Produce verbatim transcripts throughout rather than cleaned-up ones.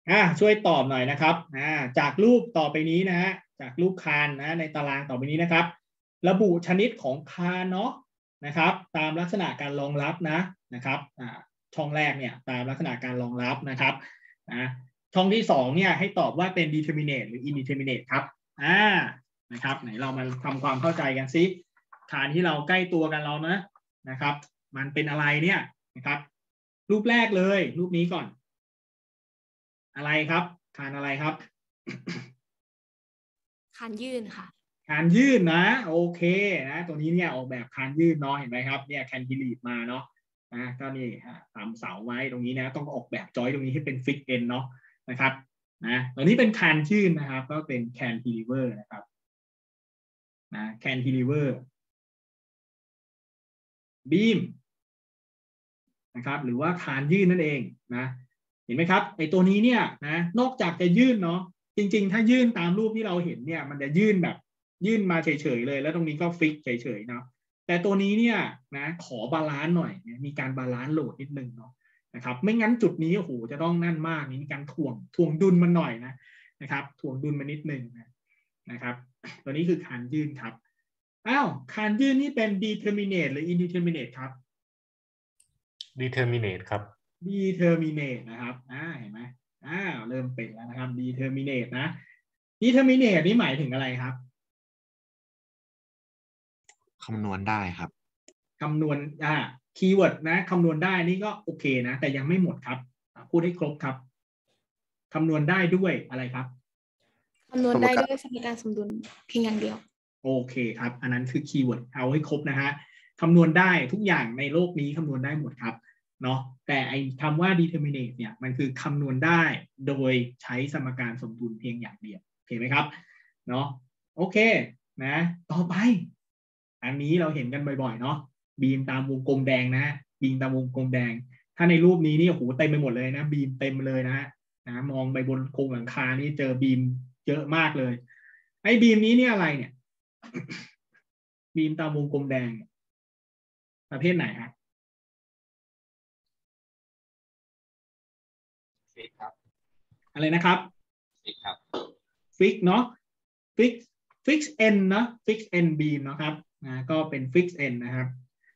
อ่าช่วยตอบหน่อยนะครับอ่าจากรูปต่อไปนี้นะฮะจากรูปคานนะในตารางต่อไปนี้นะครับระบุชนิดของคานเนาะนะครับตามลักษณะการรองรับนะนะครับอ่าช่องแรกเนี่ยตามลักษณะการรองรับนะครับนะช่องที่สองเนี่ยให้ตอบว่าเป็น determinate หรือ indeterminate ครับอ่านะครับไหนเรามาทำความเข้าใจกันซิคานที่เราใกล้ตัวกันเรานะนะครับมันเป็นอะไรเนี่ยนะครับรูปแรกเลยรูปนี้ก่อนอะไรครับคานอะไรครับคานยื่นค่ะคานยื่นนะโอเคนะตัวนี้เนี่ยออกแบบคานยื่นเนาะเห็นไหมครับเนี่ยแคนติลีฟมาเนาะนะก็นี่ตามเสาไว้ตรงนี้นะต้องออกแบบจอยตรงนี้ให้เป็นฟิกเอนเนาะนะครับนะตัวนี้เป็นคานยื่นนะครับก็เป็นแคนติลีเวอร์นะครับนะแคนติลีเวอร์บีมนะครับหรือว่าคานยื่นนั่นเองนะเห็นไหมครับไอตัวนี้เนี่ยนะนอกจากจะยื่นเนาะจริงๆถ้ายื่นตามรูปที่เราเห็นเนี่ยมันจะยื่นแบบยื่นมาเฉยๆเลยแล้วตรงนี้ก็ฟิกเฉยๆเนาะแต่ตัวนี้เนี่ยนะขอบาลานซ์หน่อยมีการบาลานซ์โหลดนิดนึงเนาะนะครับไม่งั้นจุดนี้โอ้โหจะต้องนั่นมากมีการถ่วงถ่วงดุลมันหน่อยนะนะครับถ่วงดุลมานิดนึงนะนะครับตัวนี้คือคานยื่นครับอ้าวคานยื่นนี่เป็น determinate หรือ indeterminate ครับ determinate ครับ determinate นะครับอ่าเห็นไหมอ่าเริ่มเป็นแล้วนะครับ determinate นะ determinate นี่หมายถึงอะไรครับคำนวณได้ครับคำนวณอ่าคีย์เวิร์ดนะคำนวณได้นี่ก็โอเคนะแต่ยังไม่หมดครับพูดให้ครบครับคำนวณได้ด้วยอะไรครับคำนวณได้ด้วยสมการสมดุลเพียงอย่างเดียวโอเคครับอันนั้นคือคีย์เวิร์ดเอาให้ครบนะฮะคำนวณได้ทุกอย่างในโลกนี้คำนวณได้หมดครับเนาะแต่ไอ้คำว่า determinate เนี่ยมันคือคำนวณได้โดยใช้สมการสมดุลเพียงอย่างเดียวโอเคไหมครับเนาะโอเคนะต่อไปอันนี้เราเห็นกันบ่อยๆเนาะบีมตามวงกลมแดงนะบีมตามวงกลมแดงถ้าในรูปนี้นี่โอ้โหเต็มไปหมดเลยนะบีมเต็มเลยนะฮะนะมองไปบนโครงหลังคานี่เจอบีมเยอะมากเลยไอ้บีมนี้เนี่ยอะไรเนี่ยบีมตามวงกลมแดงประเภทไหนฮะฟิกครับอะไรนะครับฟิกครับฟิกเนาะฟิกฟิกเอ็นเนาะฟิกเอ็นบีมนะครับนะก็เป็นฟิกเอ็นนะครับ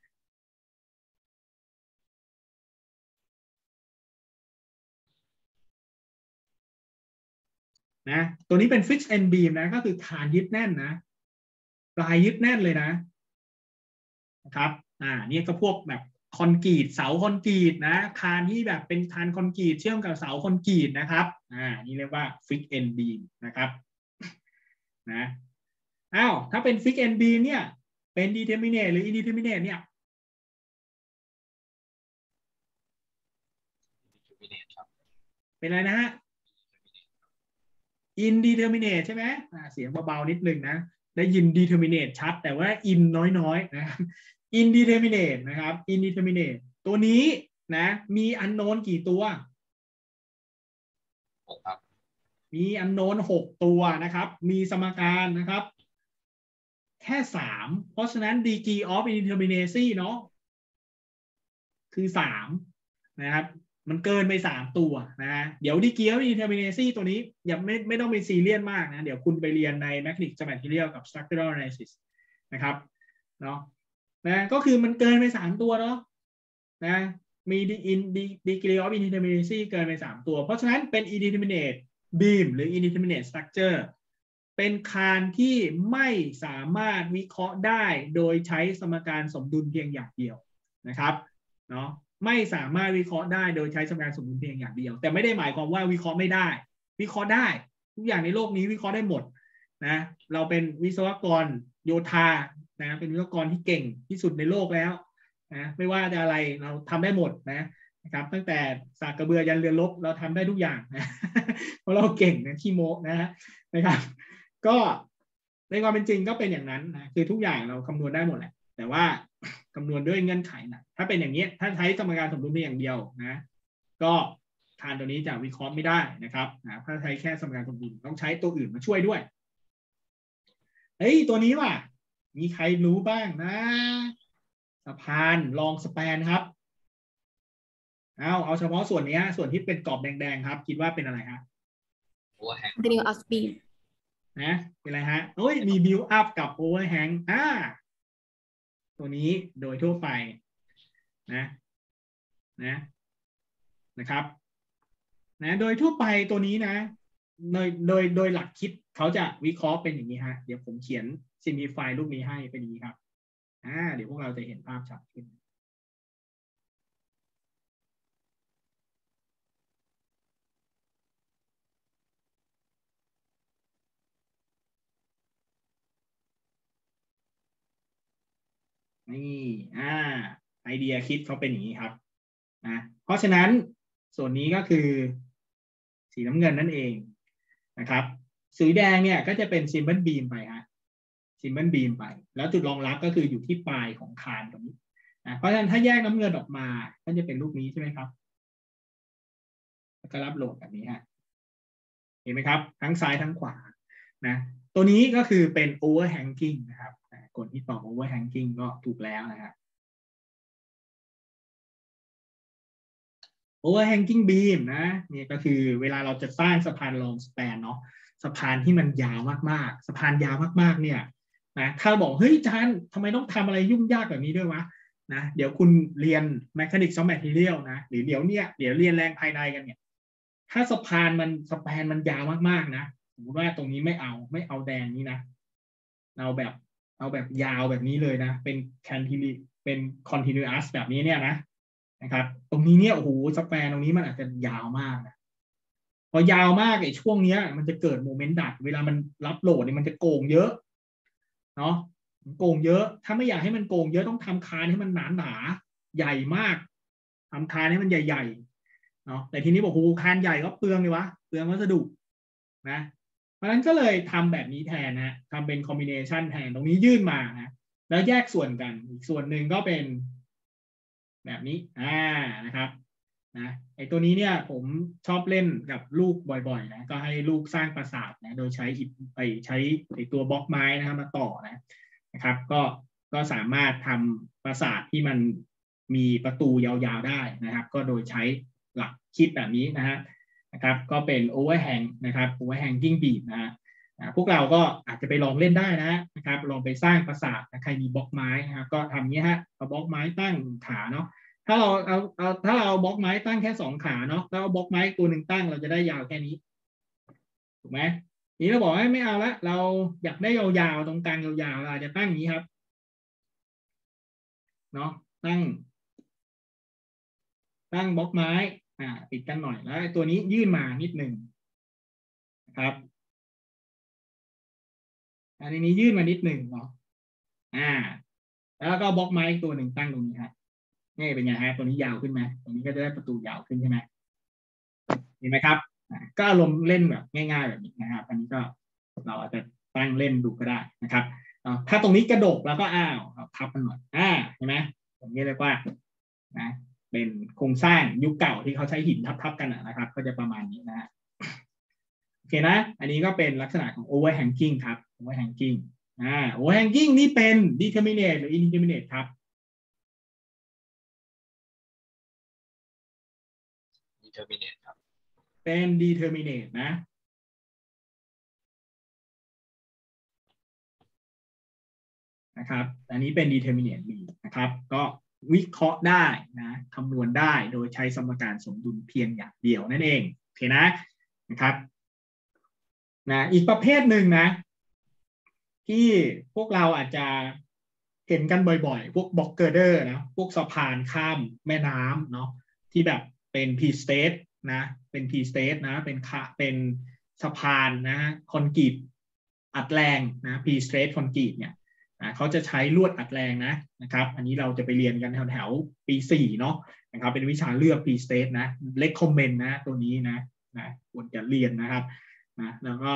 นะตัวนี้เป็นฟิกเอ็นบีมนะก็คือฐานยึดแน่นนะปลายยึดแน่นเลยนะนะครับอ่านี่ก็พวกแบบคอนกรีตเสาคอนกรีตนะคานที่แบบเป็นคานคอนกรีตเชื่อมกับเสาคอนกรีตนะครับอ่านี่เรียกว่าฟิกเอ็นบีมนะครับนะอ้าวถ้าเป็นฟิกเอ็นบีมเนี่ยเป็น determinate หรือ indeterminate เนี่ยเป็นอะไรนะฮะ indeterminate ใช่ไหมเสียงเบาๆนิดนึงนะได้ยิน determinate ชัดแต่ว่า in น้อยๆนะ indeterminate นะครับ indeterminate ตัวนี้นะมี unknown กี่ตัวครับมี unknown หกตัวนะครับมีสมการนะครับแค่สามเพราะฉะนั้น degree of indeterminacy เนาะคือสามนะครับมันเกินไปสามตัวนะเดี๋ยว degree of indeterminacy ตัวนี้อย่าไม่ไม่ต้องไปซีเรียสมากนะเดี๋ยวคุณไปเรียนใน mechanics of material กับ structural analysis นะครับเนาะนะก็คือมันเกินไปสามตัวเนาะนะมี degree of indeterminacy เกินไปสามตัวเพราะฉะนั้นเป็น indeterminate beam หรือ indeterminate structure เป็นคานที่ไม่สามารถวิเคราะห์ได้โดยใช้สมการสมดุลเพียงอย่างเดียวนะครับเนาะไม่สามารถวิเคราะห์ได้โดยใช้สมการสมดุลเพียงอย่างเดียวแต่ไม่ได้หมายความว่าวิเคราะห์ไม่ได้วิเคราะห์ได้ทุกอย่างในโลกนี้วิเคราะห์ได้หมดนะเราเป็นวิศวกรโยธานะเป็นวิศวกรที่เก่งที่สุดในโลกแล้วนะไม่ว่าจะอะไรเราทำได้หมดนะนะครับตั้งแต่สากกระเบือยันเรือรบเราทำได้ทุกอย่างนะเพราะเราเก่งนะขี้โม้นะนะครับก็ในความเป็นจริงก็เป็นอย่างนั้นนะคือทุกอย่างเราคำนวณได้หมดแหละแต่ว่าคำนวณด้วยเงื่อนไขนะถ้าเป็นอย่างนี้ถ้าใช้สมการสมดุลเพียงอย่างเดียวนะก็คานตัวนี้จะวิเคราะห์ไม่ได้นะครับนะถ้าใช้แค่สมการสมดุลต้องใช้ตัวอื่นมาช่วยด้วยเฮ้ยตัวนี้ว่ะมีใครรู้บ้างนะสะพานลองสแปนครับเอาเอาเฉพาะส่วนนี้ส่วนที่เป็นกรอบแดงๆครับคิดว่าเป็นอะไรครับ continuous of beam นะเป็นอะไรฮะโอ้ยมี build up กับ overhang อ่าตัวนี้โดยทั่วไปนะนะนะครับนะโดยทั่วไปตัวนี้นะโดยโดยโดยหลักคิดเขาจะวิเคราะห์เป็นอย่างนี้ฮะเดี๋ยวผมเขียน simplify รูปนี้ให้เป็นอย่างนี้ครับอ่าเดี๋ยวพวกเราจะเห็นภาพชัดขึ้นนี่อ่าไอเดียคิดเขาเป็นอย่างนี้ครับนะเพราะฉะนั้นส่วนนี้ก็คือสีน้ำเงินนั่นเองนะครับสีแดงเนี่ยก็จะเป็น symbol beam ไปฮะ symbol beam ไปแล้วจุดรองรับก็คืออยู่ที่ปลายของคานตรงนี้นะเพราะฉะนั้นถ้าแยกน้ำเงินออกมาก็จะเป็นรูปนี้ใช่ไหมครับแล้วก็รับโหลดแบบนี้ฮะเห็นไหมครับทั้งซ้ายทั้งขวานะตัวนี้ก็คือเป็น overhanging นะครับกดที่ตอบ overhanging ก็ถูกแล้วนะครับ overhanging beam นะนี่ก็คือเวลาเราจะสร้างสะพาน long span เนาะสะพานที่มันยาวมากๆสะพานยาวมากๆเนี่ยนะถ้าบอกเฮ้ยอาจารย์ทำไมต้องทำอะไรยุ่งยากแบบนี้ด้วยวะนะเดี๋ยวคุณเรียน mechanics of material นะหรือเดี๋ยวเนี่ยเดี๋ยวเรียนแรงภายในกันเนี่ยถ้าสะพานมันสะพานมันยาวมากๆนะสมมติว่าตรงนี้ไม่เอาไม่เอาแดงนี้นะเอาแบบเอาแบบยาวแบบนี้เลยนะเป็น cantilever เป็น continuous แบบนี้เนี่ยนะนะครับตรงนี้เนี่ยโอ้โหสแปนตรงนี้มันอาจจะยาวมากนะพอยาวมากไอ้ช่วงเนี้ยมันจะเกิดโมเมนต์ดัดเวลามันรับโหลดเนี่ยมันจะโกงเยอะเนาะโกงเยอะถ้าไม่อยากให้มันโกงเยอะต้องทำคานให้มันหนาหนาใหญ่มากทำคานให้มันใหญ่ๆเนาะแต่ทีนี้บอกโอ้โหคานใหญ่ก็เปลืองเลยวะเปลืองวัสดุนะเพราะฉะนั้นก็เลยทำแบบนี้แทนนะทำเป็นคอมบิเนชันแทนตรงนี้ยื่นมานะแล้วแยกส่วนกันอีกส่วนหนึ่งก็เป็นแบบนี้อ่านะครับนะไอตัวนี้เนี่ยผมชอบเล่นกับลูกบ่อยๆนะก็ให้ลูกสร้างปราสาทนะโดยใช้ไปใช้ไอตัวบล็อกไม้นะครับมาต่อนะนะครับก็ก็สามารถทำปราสาทที่มันมีประตูยาวๆได้นะครับก็โดยใช้หลักคิดแบบนี้นะฮะนะครับก็เป็น overhang นะครับ overhanging beam นะฮะพวกเราก็อาจจะไปลองเล่นได้นะนะครับลองไปสร้างปราสาทนะใครมีบล็อกไม้นะครับก็ทำนี้ฮะเอาบล็อกไม้ตั้งขาเนาะถ้าเราเอาเอาถ้าเราเอาบล็อกไม้ตั้งแค่สองขาเนาะแล้วเอาบล็อกไม้ตัวหนึ่งตั้งเราจะได้ยาวแค่นี้ถูกไหมนี้เราบอกว่าไม่เอาละเราอยากได้ยาวๆตรงกลางยาวๆเราอาจจะตั้งอย่างนี้ครับเนาะตั้งตั้งบล็อกไม้อ่าติดกันหน่อยแล้วตัวนี้ยื่นมานิดหนึ่งนะครับอันนี้ยื่นมานิดหนึ่งเนาะอ่าแล้วก็บล็อกไม้ตัวหนึ่งตั้งตรงนี้ครับนี่เป็นไงฮะตัวนี้ยาวขึ้นไหมตรงนี้ก็จะได้ประตูยาวขึ้นใช่ไหมเห็นไหมครับก็อารมณ์เล่นแบบง่ายๆแบบนี้นะครับอันนี้ก็เราอาจจะตั้งเล่นดูก็ได้นะครับถ้าตรงนี้กระดกแล้วก็อ้าวพับมันหน่อยอ่าเห็นไหมตรงนี้เรียกว่านะเป็นโครงสร้างยุคเก่าที่เขาใช้หินทับๆกันนะครับก็จะประมาณนี้นะฮะโอเคนะอันนี้ก็เป็นลักษณะของ overhanging ครับ overhanging อ่า overhanging นี่เป็น determinate หรือ indeterminate ครับ determinate ครับเป็น determinate นะนะครับอันนี้เป็น determinate นะครับก็วิเคราะห์ได้นะคำนวณได้โดยใช้สมการสมดุลเพียงอย่างเดียวนั่นเองโอเคนะนะครับนะอีกประเภทหนึ่งนะที่พวกเราอาจจะเห็นกันบ่อยๆพวกบล็อกเกอร์เดอร์นะพวกสะพานข้ามแม่น้ำเนาะที่แบบเป็น P-state นะเป็น P-state นะเป็นคะเป็นสะพานนะคอนกรีตอัดแรงนะ P-state คอนกรีตเนี่ยเขาจะใช้ลวดอัดแรงนะนะครับอันนี้เราจะไปเรียนกันแถวแถวปีสี่เนาะนะครับเป็นวิชาเลือก P-state นะ recommend นะตัวนี้นะนะควรจะเรียนนะครับนะแล้วก็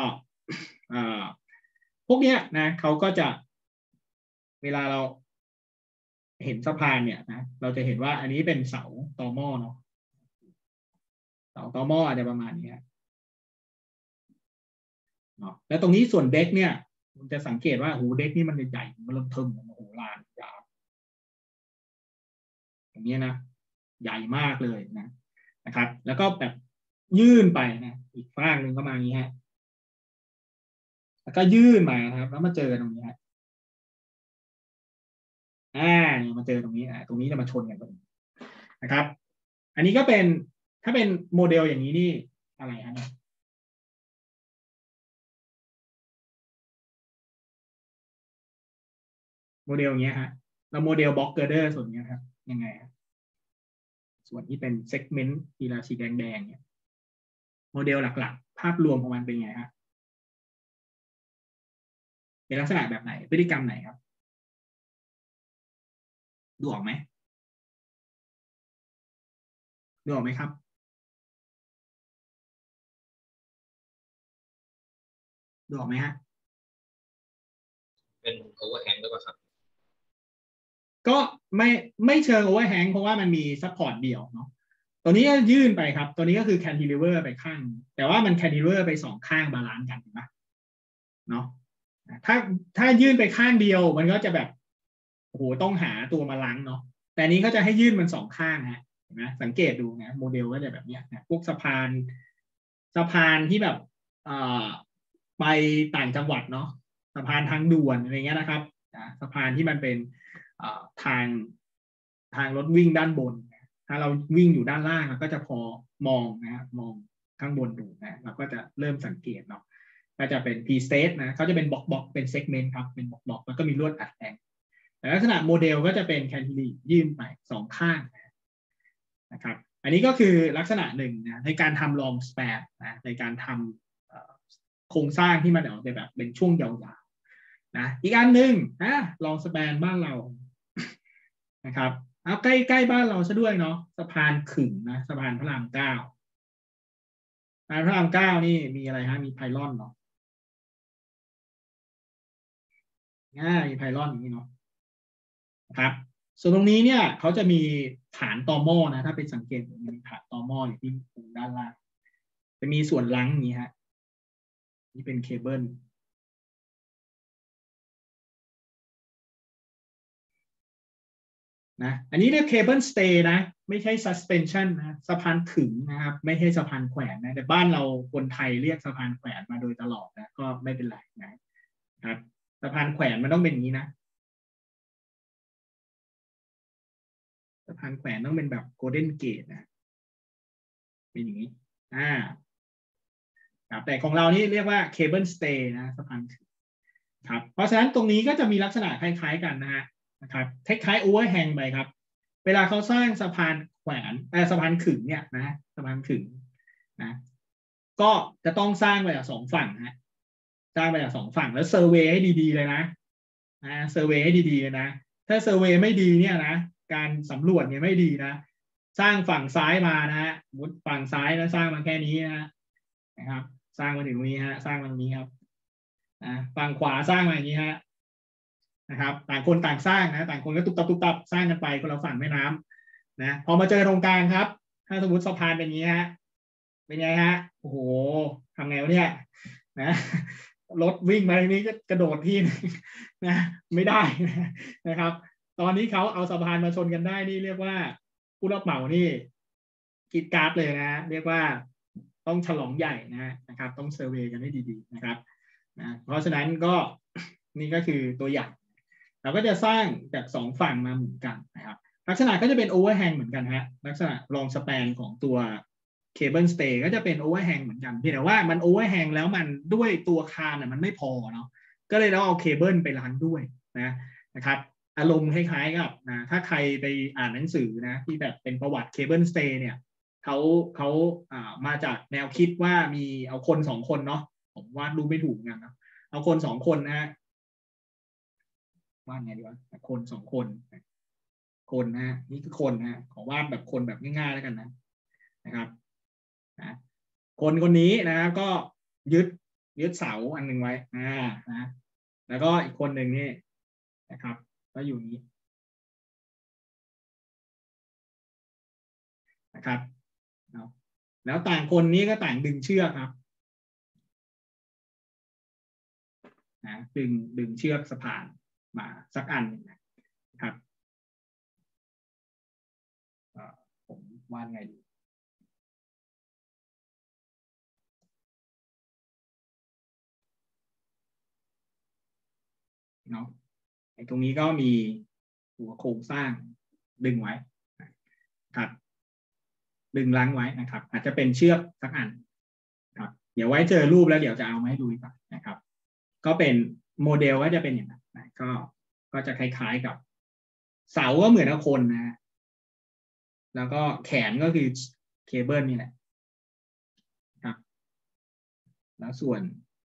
พวกเนี้ยนะเขาก็จะเวลาเราเห็นสะพานเนี่ยนะเราจะเห็นว่าอันนี้เป็นเสาตอหม้อเนาะเสาตอหม้ออาจจะประมาณนี้เนาะแล้วตรงนี้ส่วนเด็กเนี่ยมันจะสังเกตว่าโหเด็กนี่มันใหญ่มันเริ่มเทิมโอ้โหลานยาวอย่างนี้นะใหญ่มากเลยนะนะครับแล้วก็แบบยื่นไปนะอีกฝั่งหนึ่งก็มาอย่างนี้ฮะแล้วก็ยื่นมานะครับแล้วมาเจอตรงนี้ฮะอ่านี่มาเจอตรงนี้อ่าตรงนี้จะมาชนกันตรงนี้นะครับอันนี้ก็เป็นถ้าเป็นโมเดลอย่างนี้นี่อะไรฮะเนี่ยโมเดลอย่างเงี้ยฮะแล้วโมเดลบล็อกเกอร์เดอร์ส่วนนี้ครับยังไงครับส่วนที่เป็นเซกเมนต์ทีละสีแดงๆเนี่ยโมเดลหลักๆภาพรวมของมันเป็นไงฮะเป็นลักษณะแบบไหนพฤติกรรมไหนครับดูออกไหมดูออกไหมครับดูออกไหมฮะเป็นโอเวอร์แฮงหรือเปล่าครับก็ไม่ไม่เชิงโอเวอร์แฮงเพราะว่ามันมีซัพพอร์ตเดียวเนาะตัวนี้ก็ยื่นไปครับตัวนี้ก็คือแคนติลิเวอร์ไปข้างแต่ว่ามันแคนติลิเวอร์ไปสองข้างบาลานซ์กันเห็นไหมเนาะถ้าถ้ายื่นไปข้างเดียวมันก็จะแบบโอ้โหต้องหาตัวมาลังเนาะแต่นี้ก็จะให้ยื่นมันสองข้างฮะเห็นไหมสังเกตดูนะโมเดลก็จะแบบเนี้ยนะพวกสะพานสะพานที่แบบเอ่อไปต่างจังหวัดเนาะสะพานทางด่วนอะไรเงี้ยนะครับสะพานที่มันเป็นทางทางรถวิ่งด้านบนถ้าเราวิ่งอยู่ด้านล่างเราก็จะพอมองนะมองข้างบนดูนะเราก็จะเริ่มสังเกตเนาะก็จะเป็น P state นะเขาจะเป็นบล็อกบล็อกเป็น segment ครับเป็นบล็อกบล็อกแล้วก็มีลวดอัดแทงแต่ลักษณะโมเดลก็จะเป็น cantilever ยื่นไปสองข้างนะครับอันนี้ก็คือลักษณะหนึ่งนะในการทำ long span นะในการทำโครงสร้างที่มันออกไปแบบเป็นช่วงยาวๆนะอีกอันหนึ่งนะ long span บ้านเรานะครับเอาใกล้ใกล้บ้านเราซะด้วยเนาะสะพานขึงนะสะพานพระรามเก้าสะพานพระรามเก้านี่มีอะไรฮะมีไพลอนเนาะง่ายมีไพลอนอย่างนี้เนาะนะครับส่วนตรงนี้เนี่ยเขาจะมีฐานตอหม้อนะถ้าไปสังเกตมีฐานตอหม้ออยู่ที่ตรงด้านล่างจะมีส่วนลังอย่างนี้ฮะนี่เป็นเคเบิลนะอันนี้เรียกเคเบิลสเตย์นะไม่ใช่ suspension นะสะพานขึงนะครับไม่ใช่สะพานแขวนนะแต่บ้านเราคนไทยเรียกสะพานแขวนมาโดยตลอดนะก็ไม่เป็นไรนะครับสะพานแขวนมันต้องเป็นอย่างนี้นะสะพานแขวนต้องเป็นแบบ golden gate นะเป็นอย่างนี้อ่าครับแต่ของเรานี่เรียกว่า cable stay นะสะพานขึงครับเพราะฉะนั้นตรงนี้ก็จะมีลักษณะคล้ายๆกันนะฮะนะครับคล้ายๆ overhang ไปครับเวลาเขาสร้างสะพานแขวนเอ่อสะพานขึงเนี่ยนะสะพานขึงนะก็จะต้องสร้างไปจากสองฝั่งนะสร้างไปจากสองฝั่งแล้วเซอร์เวย์ให้ดีๆเลยนะนะเซอร์เวย์ให้ดีๆเลยนะถ้าเซอร์เวย์ไม่ดีเนี่ยนะการสำรวจเนี่ยไม่ดีนะสร้างฝั่งซ้ายมานะฮะมุดฝั่งซ้ายแล้วสร้างมาแค่นี้นะนะครับสร้างมาถึงตรงนี้ฮะสร้างมาตรงนี้ครับนะฝั่งขวาสร้างมาอย่างนี้ฮะนะครับต่างคนต่างสร้างนะต่างคนก็ตุบตับตุบตับสร้างกันไปคนละฝั่งแม่น้ำนะพอมาเจอตรงกลางครับถ้าสมมติสะพานเป็นอย่างนี้ฮะเป็นไงฮะโอ้โหทำไงวะเนี่ยนะรถวิ่งมาตรงนี้ก็กระโดดที่นะไม่ได้นะครับตอนนี้เขาเอาสะพานมาชนกันได้นี่เรียกว่าผู้รับเหมานี่คิดกราฟเลยนะเรียกว่าต้องฉลองใหญ่นะนะครับต้องเซอร์เวย์กันให้ดีๆนะครับนะเพราะฉะนั้นก็นี่ก็คือตัวอย่างเราก็จะสร้างจากสองฝั่งมาเหมือนกันนะครับลักษณะก็จะเป็นโอเวอร์แฮงเหมือนกันฮะลักษณะลองสแปนของตัวเคเบิลสเตย์ก็จะเป็นโอเวอร์แฮงเหมือนกันเพียงแต่ว่ามันโอเวอร์แฮงแล้วมันด้วยตัวคานอ่ะมันไม่พอเนาะก็เลยเราเอาเคเบิลไปล้างด้วยนะนะครับอารมณ์คล้ายๆกับนะถ้าใครไปอ่านหนังสือนะที่แบบเป็นประวัติเคเบิลสเตย์เนี่ยเขาเขาอ่ามาจากแนวคิดว่ามีเอาคนสองคนเนาะผมวาดรูปไม่ถูกกันนะเอาคนสองคนนะฮะวาดไงดีวะคนสองคนคนนะฮะนี่คือคนนะฮะขอวาดแบบคนแบบง่ายๆแล้วกันนะนะครับนะคนคนนี้นะก็ยึดยึดเสาอันหนึ่งไว้อ่านะแล้วก็อีกคนหนึ่งนี่นะครับก็อยู่นี้นะครับแล้วต่างคนนี้ก็ต่างดึงเชือกครับนะดึงดึงเชือกสะพานมาสักอันหนึ่งนะครับผมวาดไงดีเนาะไอ้ตรงนี้ก็มีหัวโครงสร้างดึงไว้ครับดึงรั้งไว้นะครับอาจจะเป็นเชือกสักอันครับเดี๋ยวไว้เจอรูปแล้วเดี๋ยวจะเอามาให้ดูก่อนนะครับก็เป็นโมเดลก็จะเป็นอย่างนั้นนะก็ก็จะคล้ายๆกับเสาก็เหมือนกับคนนะแล้วก็แขนก็คือเคเบิลนี่แหละครับแล้วส่วน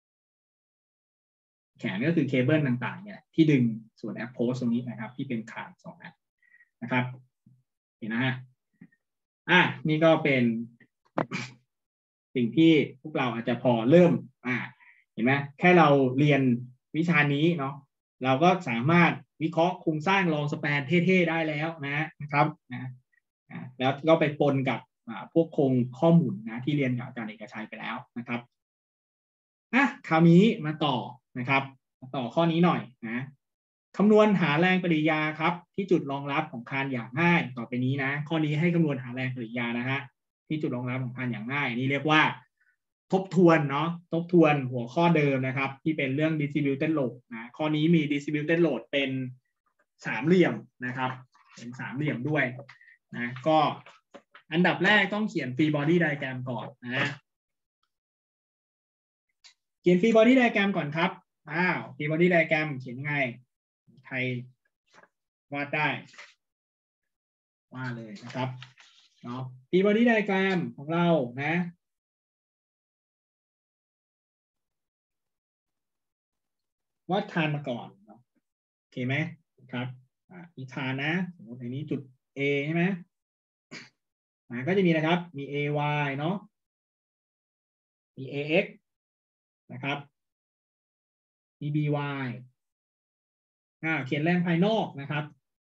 แขนก็คือเคเบิลต่างๆเนี่ยที่ดึงส่วนแอปโพสตรงนี้นะครับที่เป็นขาสองอันนะครับเห็นนะฮะอ่ะนี่ก็เป็นสิ่งที่พวกเราอาจจะพอเริ่มอ่าเห็นไหมแค่เราเรียนวิชานี้เนาะเราก็สามารถวิเคราะห์โครงสร้างลองสแปนเท่ๆได้แล้วนะครับนะแล้วก็ไปปนกับพวกโครงข้อมูลนะที่เรียนกับอาจารย์เอกชัยไปแล้วนะครับอ่ะคราวนี้มาต่อนะครับมาต่อข้อนี้หน่อยนะคำนวณหาแรงปฏิกิริยาครับที่จุดรองรับของคานอย่างง่ายต่อไปนี้นะข้อนี้ให้คำนวณหาแรงปฏิกิริยานะฮะที่จุดรองรับของคานอย่างง่ายนี่เรียกว่าทบทวนเนาะทบทวนหัวข้อเดิมนะครับที่เป็นเรื่อง distributed load นะข้อนี้มี distributed load เป็นสามเหลี่ยมนะครับเป็นสามเหลี่ยมด้วยนะก็อันดับแรกต้องเขียน free body diagram ก่อนนะเขียน free body diagram ก่อนครับอ้าว free body diagram เขียนยังไงใครวาดได้วาดเลยนะครับเนาะ free body diagram ของเรานะวาดคานมาก่อนเนาะโอเคไหมครับอ่ามีคานนะสมมติในนี้จุด A ใช่ไหมอ่าก็จะมีนะครับมี เอ วาย เนาะมี เอ เอ็กซ์ นะครับมี บี วาย อ่าเขียนแรงภายนอกนะครับ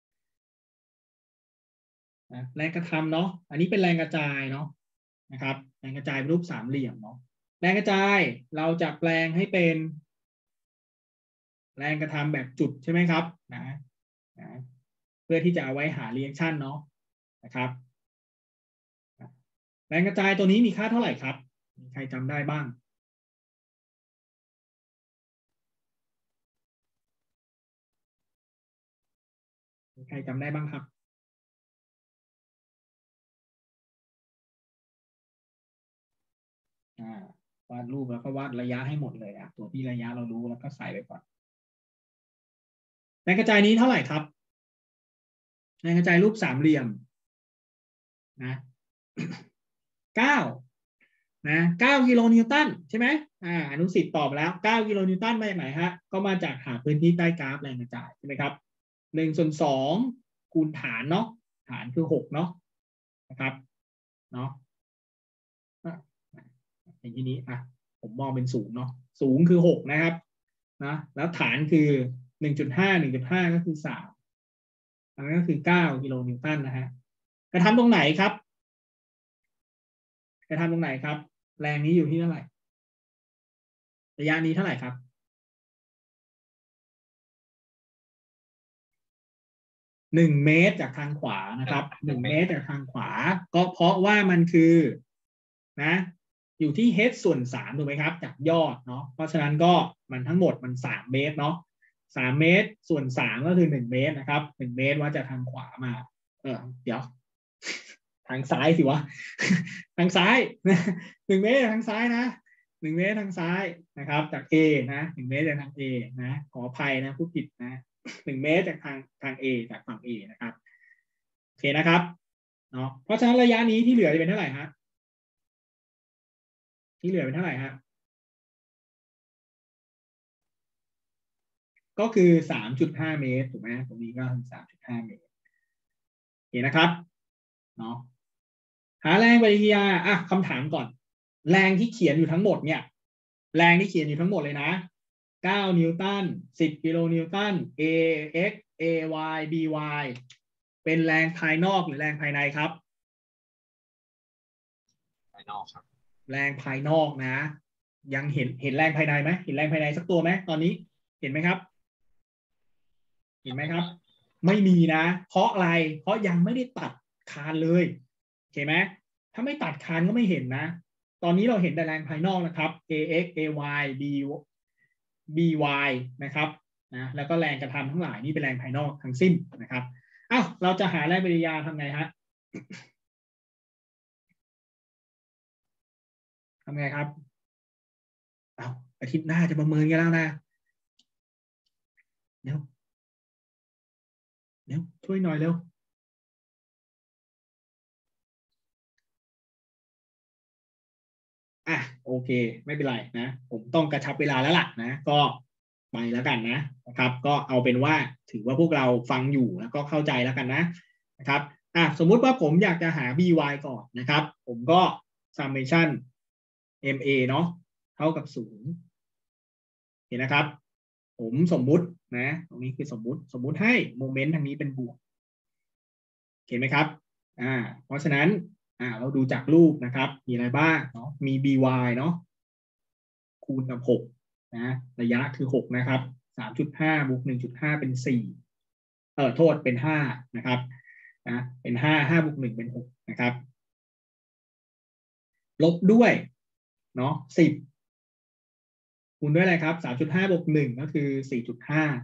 แรงกระทำเนาะอันนี้เป็นแรงกระจายเนาะนะครับแรงกระจายรูปสามเหลี่ยมเนาะแรงกระจายเราจะแปลงให้เป็นแรงกระทำแบบจุดใช่ไหมครับนะนะเพื่อที่จะเอาไว้หา reaction เนาะนะครับแรงกระจายตัวนี้มีค่าเท่าไหร่ครับมีใครจำได้บ้างมีใครจำได้บ้างครับอ่าวาดรูปแล้วก็วาดระยะให้หมดเลยอ่ะตัวที่ระยะเรารู้แล้วก็ใส่ไปก่อนแรงกระจายนี้เท่าไหร่ครับแรงกระจายรูปสามเหลี่ยมนะเก้านะเก้ากิโลนิวตันใช่ไหมอ่าอนุสิทธิ์ตอบแล้วเก้ากิโลนิวตันมาจากไหนฮะก็มาจากหาพื้นที่ใต้กราฟแรงกระจายใช่ไหมครับหนึ่งส่วนสองคูณฐานเนาะฐานคือหกเนาะนะครับเนาะอย่างที่นี้อ่ะผมมองเป็นสูงเนาะสูงคือหกนะครับนะแล้วฐานคือหนึ่งจุดห้า หนึ่งจุดห้าก็คือสามอันนั้นก็คือเก้ากิโลนิวตันนะฮะกระทำตรงไหนครับกระทำตรงไหนครับแรงนี้อยู่ที่เท่าไหร่ระยะนี้เท่าไหร่ครับหนึ่งเมตรจากทางขวานะครับหนึ่งเมตรจากทางขวาก็เพราะว่ามันคือนะอยู่ที่ h ส่วนสามถูกไหมครับจากยอดเนาะเพราะฉะนั้นก็มันทั้งหมดมันสามเมตรเนาะสามเมตรส่วนสามก็คือหนึ่งเมตรนะครับหนึ่งเมตรว่าจากทางขวามาเออเดี๋ยวทางซ้ายสิวะทางซ้ายหนึ่งเมตรทางซ้ายนะหนึ่งเมตรทางซ้ายนะครับจาก A นะหนึ่งเมตรจากทาง A นะขออภัยนะผู้ผิดนะหนึ่งเมตรจากทางทาง A จากฝั่ง A นะครับโอเคนะครับเนาะเพราะฉะนั้นระยะนี้ที่เหลือจะเป็นเท่าไหร่ฮะที่เหลือเป็นเท่าไหร่ฮะก็คือ สามจุดห้า เมตรถูกไหมตรงนี้ก็คือ สามจุดห้า เมตรโอเคนะครับเนาะหาแรงปฏิกิริยาอ่ะคำถามก่อนแรงที่เขียนอยู่ทั้งหมดเนี่ยแรงที่เขียนอยู่ทั้งหมดเลยนะเก้านิวตันสิบกิโลนิวตัน A x A y B y เป็นแรงภายนอกหรือแรงภายในครับภายนอกครับแรงภายนอกนะยังเห็นเห็นแรงภายในไหมเห็นแรงภายในสักตัวไหมตอนนี้เห็นไหมครับเห็นไหมครับไม่มีนะเพราะอะไรเพราะยังไม่ได้ตัดคานเลยเคไหมถ้าไม่ตัดคานก็ไม่เห็นนะตอนนี้เราเห็นแต่แรงภายนอกนะครับ ax ay b by นะครับนะแล้วก็แรงกระทำทั้งหลายนี่เป็นแรงภายนอกทั้งสิ้นนะครับอ้าวเราจะหาแรงปฏิกิริยาทำไงฮะทำไงครับอ้าวอาทิตย์หน้าจะประเมินกันแล้วนะเร็วเร็วช่วยหน่อยเร็วอ่ะโอเคไม่เป็นไรนะผมต้องกระชับเวลาแล้วล่ะนะก็ไปแล้วกันนะนะครับก็เอาเป็นว่าถือว่าพวกเราฟังอยู่แล้วก็เข้าใจแล้วกันนะนะครับอ่ะสมมุติว่าผมอยากจะหา by ก่อนนะครับผมก็ summation ma เนาะเท่ากับศูนย์เห็นนะครับผมสมมุตินะตรงนี้คือสมมุติสมมุติให้โมเมนต์ทางนี้เป็นบวกเห็นไหมครับอ่าเพราะฉะนั้นอ่าเราดูจากรูปนะครับมีอะไรบ้างเนาะมี by เนาะคูณกับหกนะระยะคือหกนะครับ สามจุดห้า บวก หนึ่งจุดห้า เป็นสี่เออโทษเป็นห้านะครับนะเป็นห้า ห้าบวกหนึ่งเป็นหกนะครับลบด้วยเนาะสิบคูณด้วยอะไรครับ สามจุดห้า บวกหนึ่งก็คือ สี่จุดห้า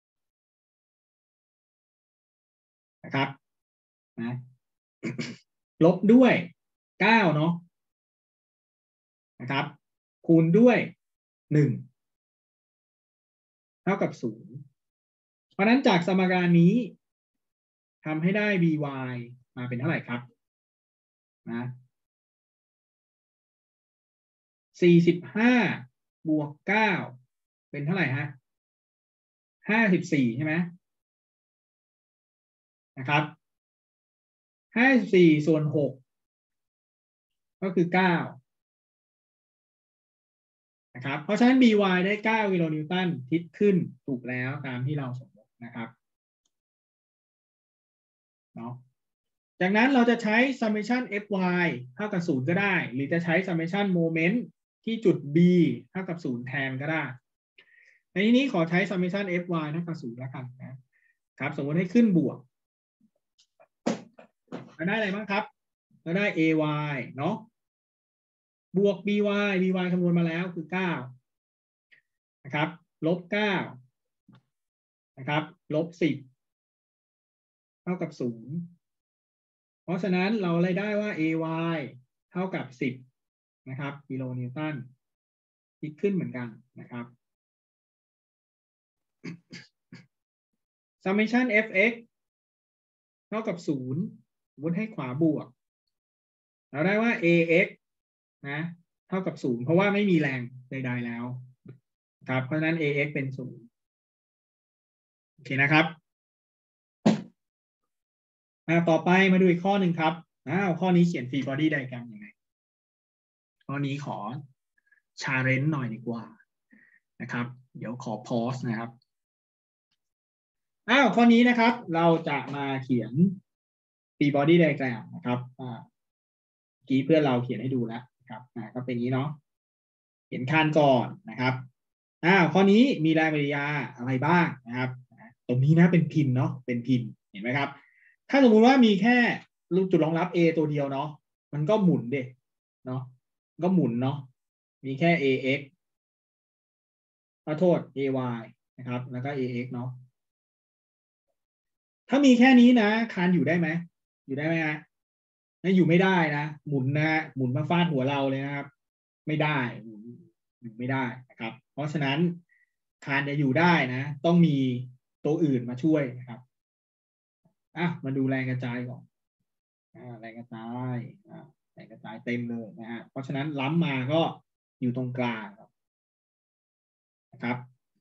นะครับนะลบด้วยเก้าเนาะนะครับคูณด้วยหนึ่งเท่ากับศูนย์เพราะนั้นจากสมการนี้ทำให้ได้ by มาเป็นเท่าไหร่ครับนะสี่สิบห้าบวกเก้าเป็นเท่าไหร่ฮะห้าสิบสี่ใช่ไหมนะครับห้าสิบสี่ส่วนหกก็คือเก้านะครับเพราะฉะนั้น by ได้เก้ากิโลนิวตันทิศขึ้นถูกแล้วตามที่เราสมมตินะครับเนาะจากนั้นเราจะใช้ summation fy เท่ากับศูนย์ก็ได้หรือจะใช้ summation moment ที่จุด b เท่ากับศูนย์แทนก็ได้ในที่นี้ขอใช้ summation fy เท่ากับศูนย์แล้วกันนะครับสมมติให้ขึ้นบวกเราได้อะไรบ้างครับเราได้ ay เนาะบวก by by คำนวณมาแล้วคือเก้านะครับลบเก้านะครับลบสิบเท่ากับศูนย์เพราะฉะนั้นเราเลยได้ว่า ay เท่ากับสิบนะครับกิโลนิวตันคิดขึ้นเหมือนกันนะครับ summation fx เท่ากับศูนย์วุฒิให้ขวาบวกเราได้ว่า ax นะเท่ากับศูนย์เพราะว่าไม่มีแรงใดๆแล้วครับเพราะฉะนั้น ax เป็นศูนย์โอเคนะครับต่อไปมาดูอีกข้อหนึ่งครับอ้าวข้อนี้เขียน free body diagram ยังไงข้อนี้ขอ challenge หน่อยดีกว่านะครับเดี๋ยวขอ pause นะครับอ้าวข้อนี้นะครับเราจะมาเขียน free body diagram นะครับอ่าเมื่อกี้เพื่อนเราเขียนให้ดูแล้วนะครับอ่าก็เป็นอย่างนี้เนาะเขียนคานก่อนนะครับอ้าวข้อนี้มีแรงปฏิกิริยาอะไรบ้างนะครับตรงนี้นะเป็นพินเนาะเป็นพินเห็นไหมครับถ้าสมมุติว่ามีแค่จุดรองรับ A ตัวเดียวเนาะมันก็หมุนเด็เนาะก็หมุนเนาะมีแค่ ax ขอโทษ ay นะครับแล้วก็ ax เนาะถ้ามีแค่นี้นะคานอยู่ได้ไหมอยู่ได้ไหมฮะนะอยู่ไม่ได้นะหมุนนะหมุนมาฟาดหัวเราเลยนะครับไม่ได้หมุนอยู่ไม่ได้นะครับเพราะฉะนั้นคานจะอยู่ได้นะต้องมีตัวอื่นมาช่วยนะครับอ่ะมาดูแรงกระจายก่อนอ่าแรงกระจายอ่าแรงกระจายเต็มเลยนะฮะเพราะฉะนั้นล้ำมาก็อยู่ตรงกลางนะครับ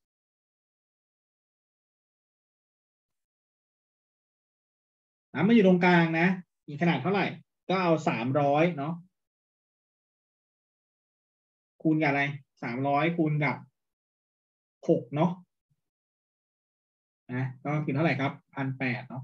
ล้ำมาอยู่ตรงกลางนะมีขนาดเท่าไหร่ก็เอาสามร้อยเนาะคูณกับอะไรสามร้อยคูณกับหกเนาะนะก็คือเท่าไหร่ครับพันแปดเนาะ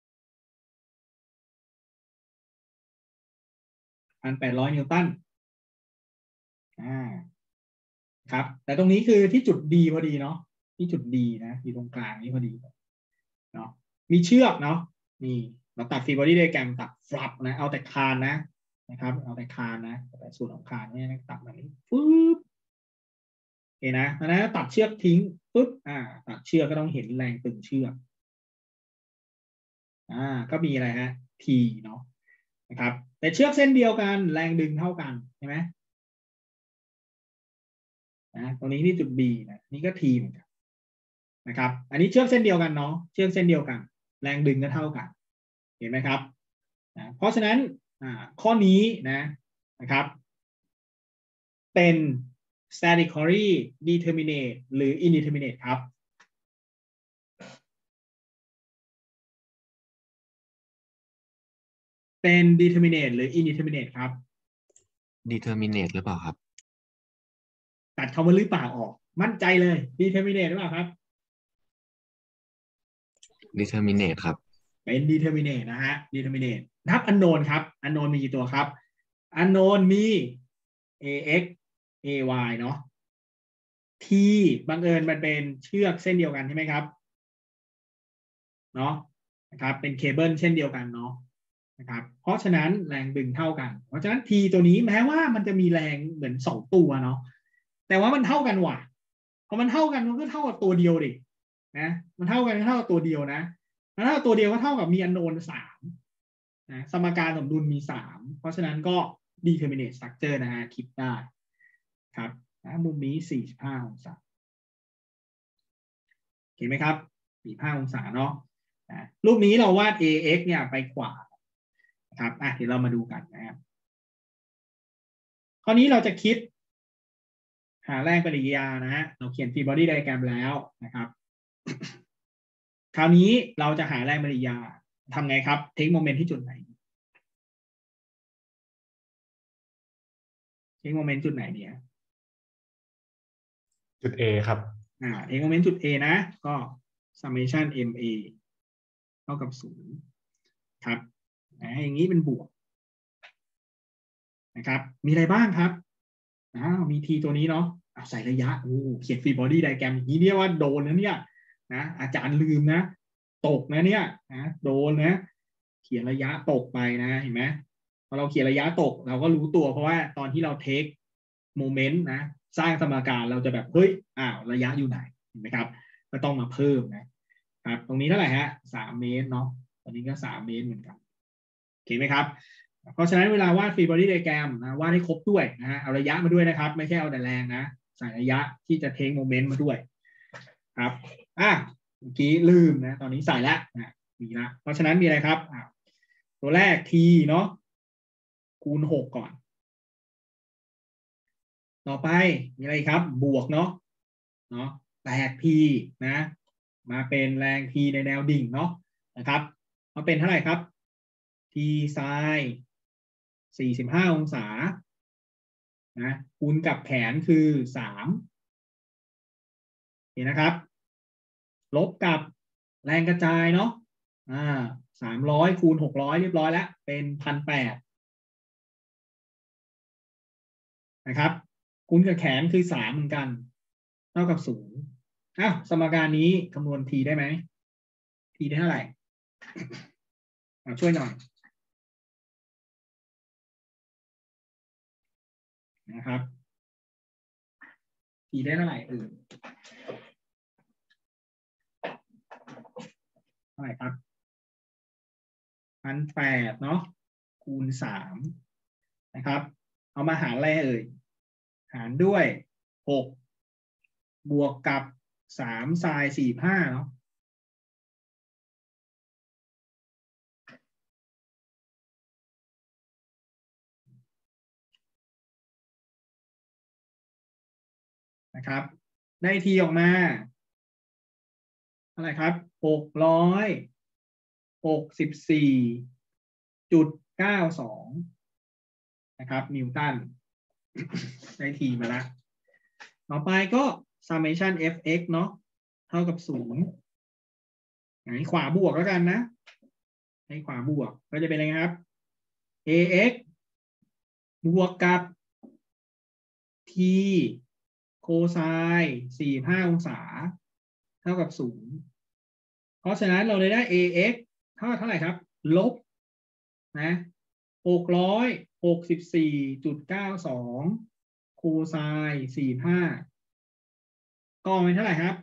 พันแปดร้อยนิวตันอ่าครับแต่ตรงนี้คือที่จุด D พอดีเนาะที่จุด D นะอยู่ตรงกลางนี้พอดีเนาะมีเชือกเนาะนี่เราตัดฟรีบอดี้ไดอะแกรมตัดฟลับนะเอาแต่คานนะนะครับเอาแต่คานนะแต่ส่วนของคานเนี่ยตัดแบบนี้ปึ๊บโอเคนะเพราะฉะนั้นตัดเชือกทิ้งปึ๊บอ่าตัดเชือกก็ต้องเห็นแรงตึงเชือกอ่าก็มีอะไรฮะ T เนาะนะครับแต่เชือกเส้นเดียวกันแรงดึงเท่ากันใช่ไหมนะตรงนี้ที่จุด B นะนี่ก็ T เหมือนกันนะครับอันนี้เชือกเส้นเดียวกันเนาะเชือกเส้นเดียวกันแรงดึงก็เท่ากันเห็นไหมครับนะเพราะฉะนั้นอ่าข้อนี้นะนะครับเป็น statically determinate หรือ indeterminate ครับเป็น determinate หรือ indeterminate ครับ determinate หรือเปล่าครับตัดคำว่าหรือเปล่าออกมั่นใจเลย determinate หรือเปล่าครับ determinate ครับเป็น determinate นะฮะ determinate นับ unknown ครับ unknown มีกี่ตัวครับ unknown มี ax ay เนาะ t บังเอิญมันเป็นเชือกเส้นเดียวกันใช่ไหมครับเนาะนะครับเป็นเคเบิลเช่นเดียวกันเนาะนะครับเพราะฉะนั้นแรงดึงเท่ากันเพราะฉะนั้น t ตัวนี้แม้ว่ามันจะมีแรงเหมือนสองตัวเนาะแต่ว่ามันเท่ากันว่ะพอมันเท่ากันมันก็เท่ากับตัวเดียวดินะมันเท่ากันเท่ากับตัวเดียวนะแล้วถ้าตัวเดียวก็เท่ากับมี unknown สามนะสมการสมดุลมีสามเพราะฉะนั้นก็ determinate structure นะฮะคิดได้ครับนะมุมนี้สี่สิบห้าองศาเห็นไหมครับสี่สิบห้าองศาเนาะรูปนี้เราวาด ax เนี่ยไปขวานะครับอ่ะเดี๋ยวเรามาดูกันนะครับข้อนี้เราจะคิดหาแรงปฏิกิริยานะฮะเราเขียน free body diagram แล้วนะครับคราวนี้เราจะหาแรงปฏิกิริยาทำไงครับ take moment ที่จุดไหน take moment จุดไหนเนี่ยจุด A ครับอ่า take moment จุด A นะก็ summation ma เท่ากับศูนย์ครับอย่างนี้เป็นบวกนะครับมีอะไรบ้างครับอ้าวมี t ตัวนี้เนาะใส่ระยะโอ้เขียน free body diagram อย่างนี้เรียกว่าโดนนะเนี่ยนะอาจารย์ลืมนะตกนะเนี่ยนะโดนนะเขียนระยะตกไปนะเห็นไหมพอเราเขียนระยะตกเราก็รู้ตัวเพราะว่าตอนที่เราเทคโมเมนต์นะสร้างสมการเราจะแบบเฮ้ยอ้าวระยะอยู่ไหนเห็นไหมครับก็ต้องมาเพิ่มนะครับตรงนี้เท่าไหร่ฮะสามเมตรเนาะตอนนี้ก็สามเมตรเหมือนกันเห็นไหมครับเพราะฉะนั้นเวลาวาด free body diagram นะวาดให้ครบด้วยนะฮะเอาระยะมาด้วยนะครับไม่ใช่เอาแต่แรงนะใส่ระยะที่จะ take moment มาด้วยครับอ่ะเมื่อกี้ลืมนะตอนนี้ใส่แล้วนะมีละเพราะฉะนั้นมีอะไรครับอ่ะตัวแรก t เนาะคูณหกก่อนต่อไปมีอะไรครับบวกเนาะเนาะแปด p นะมาเป็นแรง p ในแนวดิ่งเนาะนะครับมาเป็นเท่าไหร่ครับ t sin สี่สิบห้าองศานะคูณกับแขนคือสามเห็นนะครับลบกับแรงกระจายเนาะอ่าสามร้อยคูณหกร้อยเรียบร้อยแล้วเป็นพันแปดนะครับคูณกับแขนคือสามเหมือนกันเท่ากับศูนย์อ้าวสมการนี้คำนวณ t ได้ไหม t ได้เท่าไหร่ช่วยหน่อยนะครับ t ได้เท่าไหร่เออเท่าไหร่ครับพันแปดเนาะคูณสามนะครับเอามาหารอะไรเอ่ยหารด้วยหกบวกกับสามไซน์สี่ห้าเนาะนะครับได้ทีออกมาเท่าไหร่ครับหกร้อยหกสิบสี่จุดเก้าสองนะครับนิวตันได้ทีมาแล้วต่อไปก็ summation fx เนาะเท่ากับศูนย์ให้ขวาบวกแล้วกันนะให้ขวาบวกก็จะเป็นอะไรครับ ax บวกกับ t โคไซน์สี่สิบห้าองศาเท่ากับศูนย์เพราะฉะนั้นเราเลยได้ ax เท่าเท่าไหร่ครับลบนะหกร้อยหกสิบสี่จุดเก้าสองโคไซน์สี่สิบห้าก็เป็นเท่าไหร่ครับ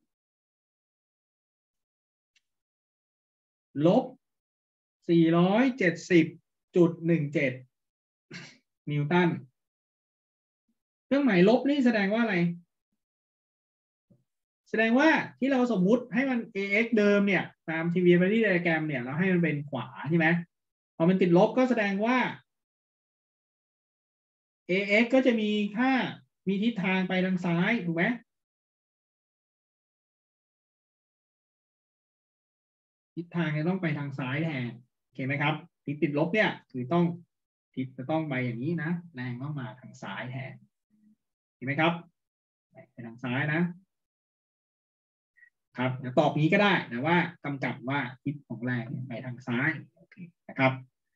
ลบสี่ร้อยเจ็ดสิบจุดหนึ่งเจ็ดนิวตันเครื่องหมายลบนี่แสดงว่าอะไรแสดงว่าที่เราสมมุติให้มัน เอ เอ็กซ์ เดิมเนี่ยตาม triviality diagram เนี่ยเราให้มันเป็นขวาใช่ไหมพอมันติดลบก็แสดงว่า เอ เอ็กซ์ ก็จะมีค่ามีทิศทางไปทางซ้ายถูกไหมทิศทางจะต้องไปทางซ้ายแทนโอเคไหมครับทิศติดลบเนี่ยคือต้องทิศจะต้องไปอย่างนี้นะแรงต้องมาทางซ้ายแทนเห็นไหมครับไปทางซ้ายนะครับเดี๋ยวตอบนี้ก็ได้แต่ว่ากำกับว่าทิศของแรงไปทางซ้ายโอเคนะครับ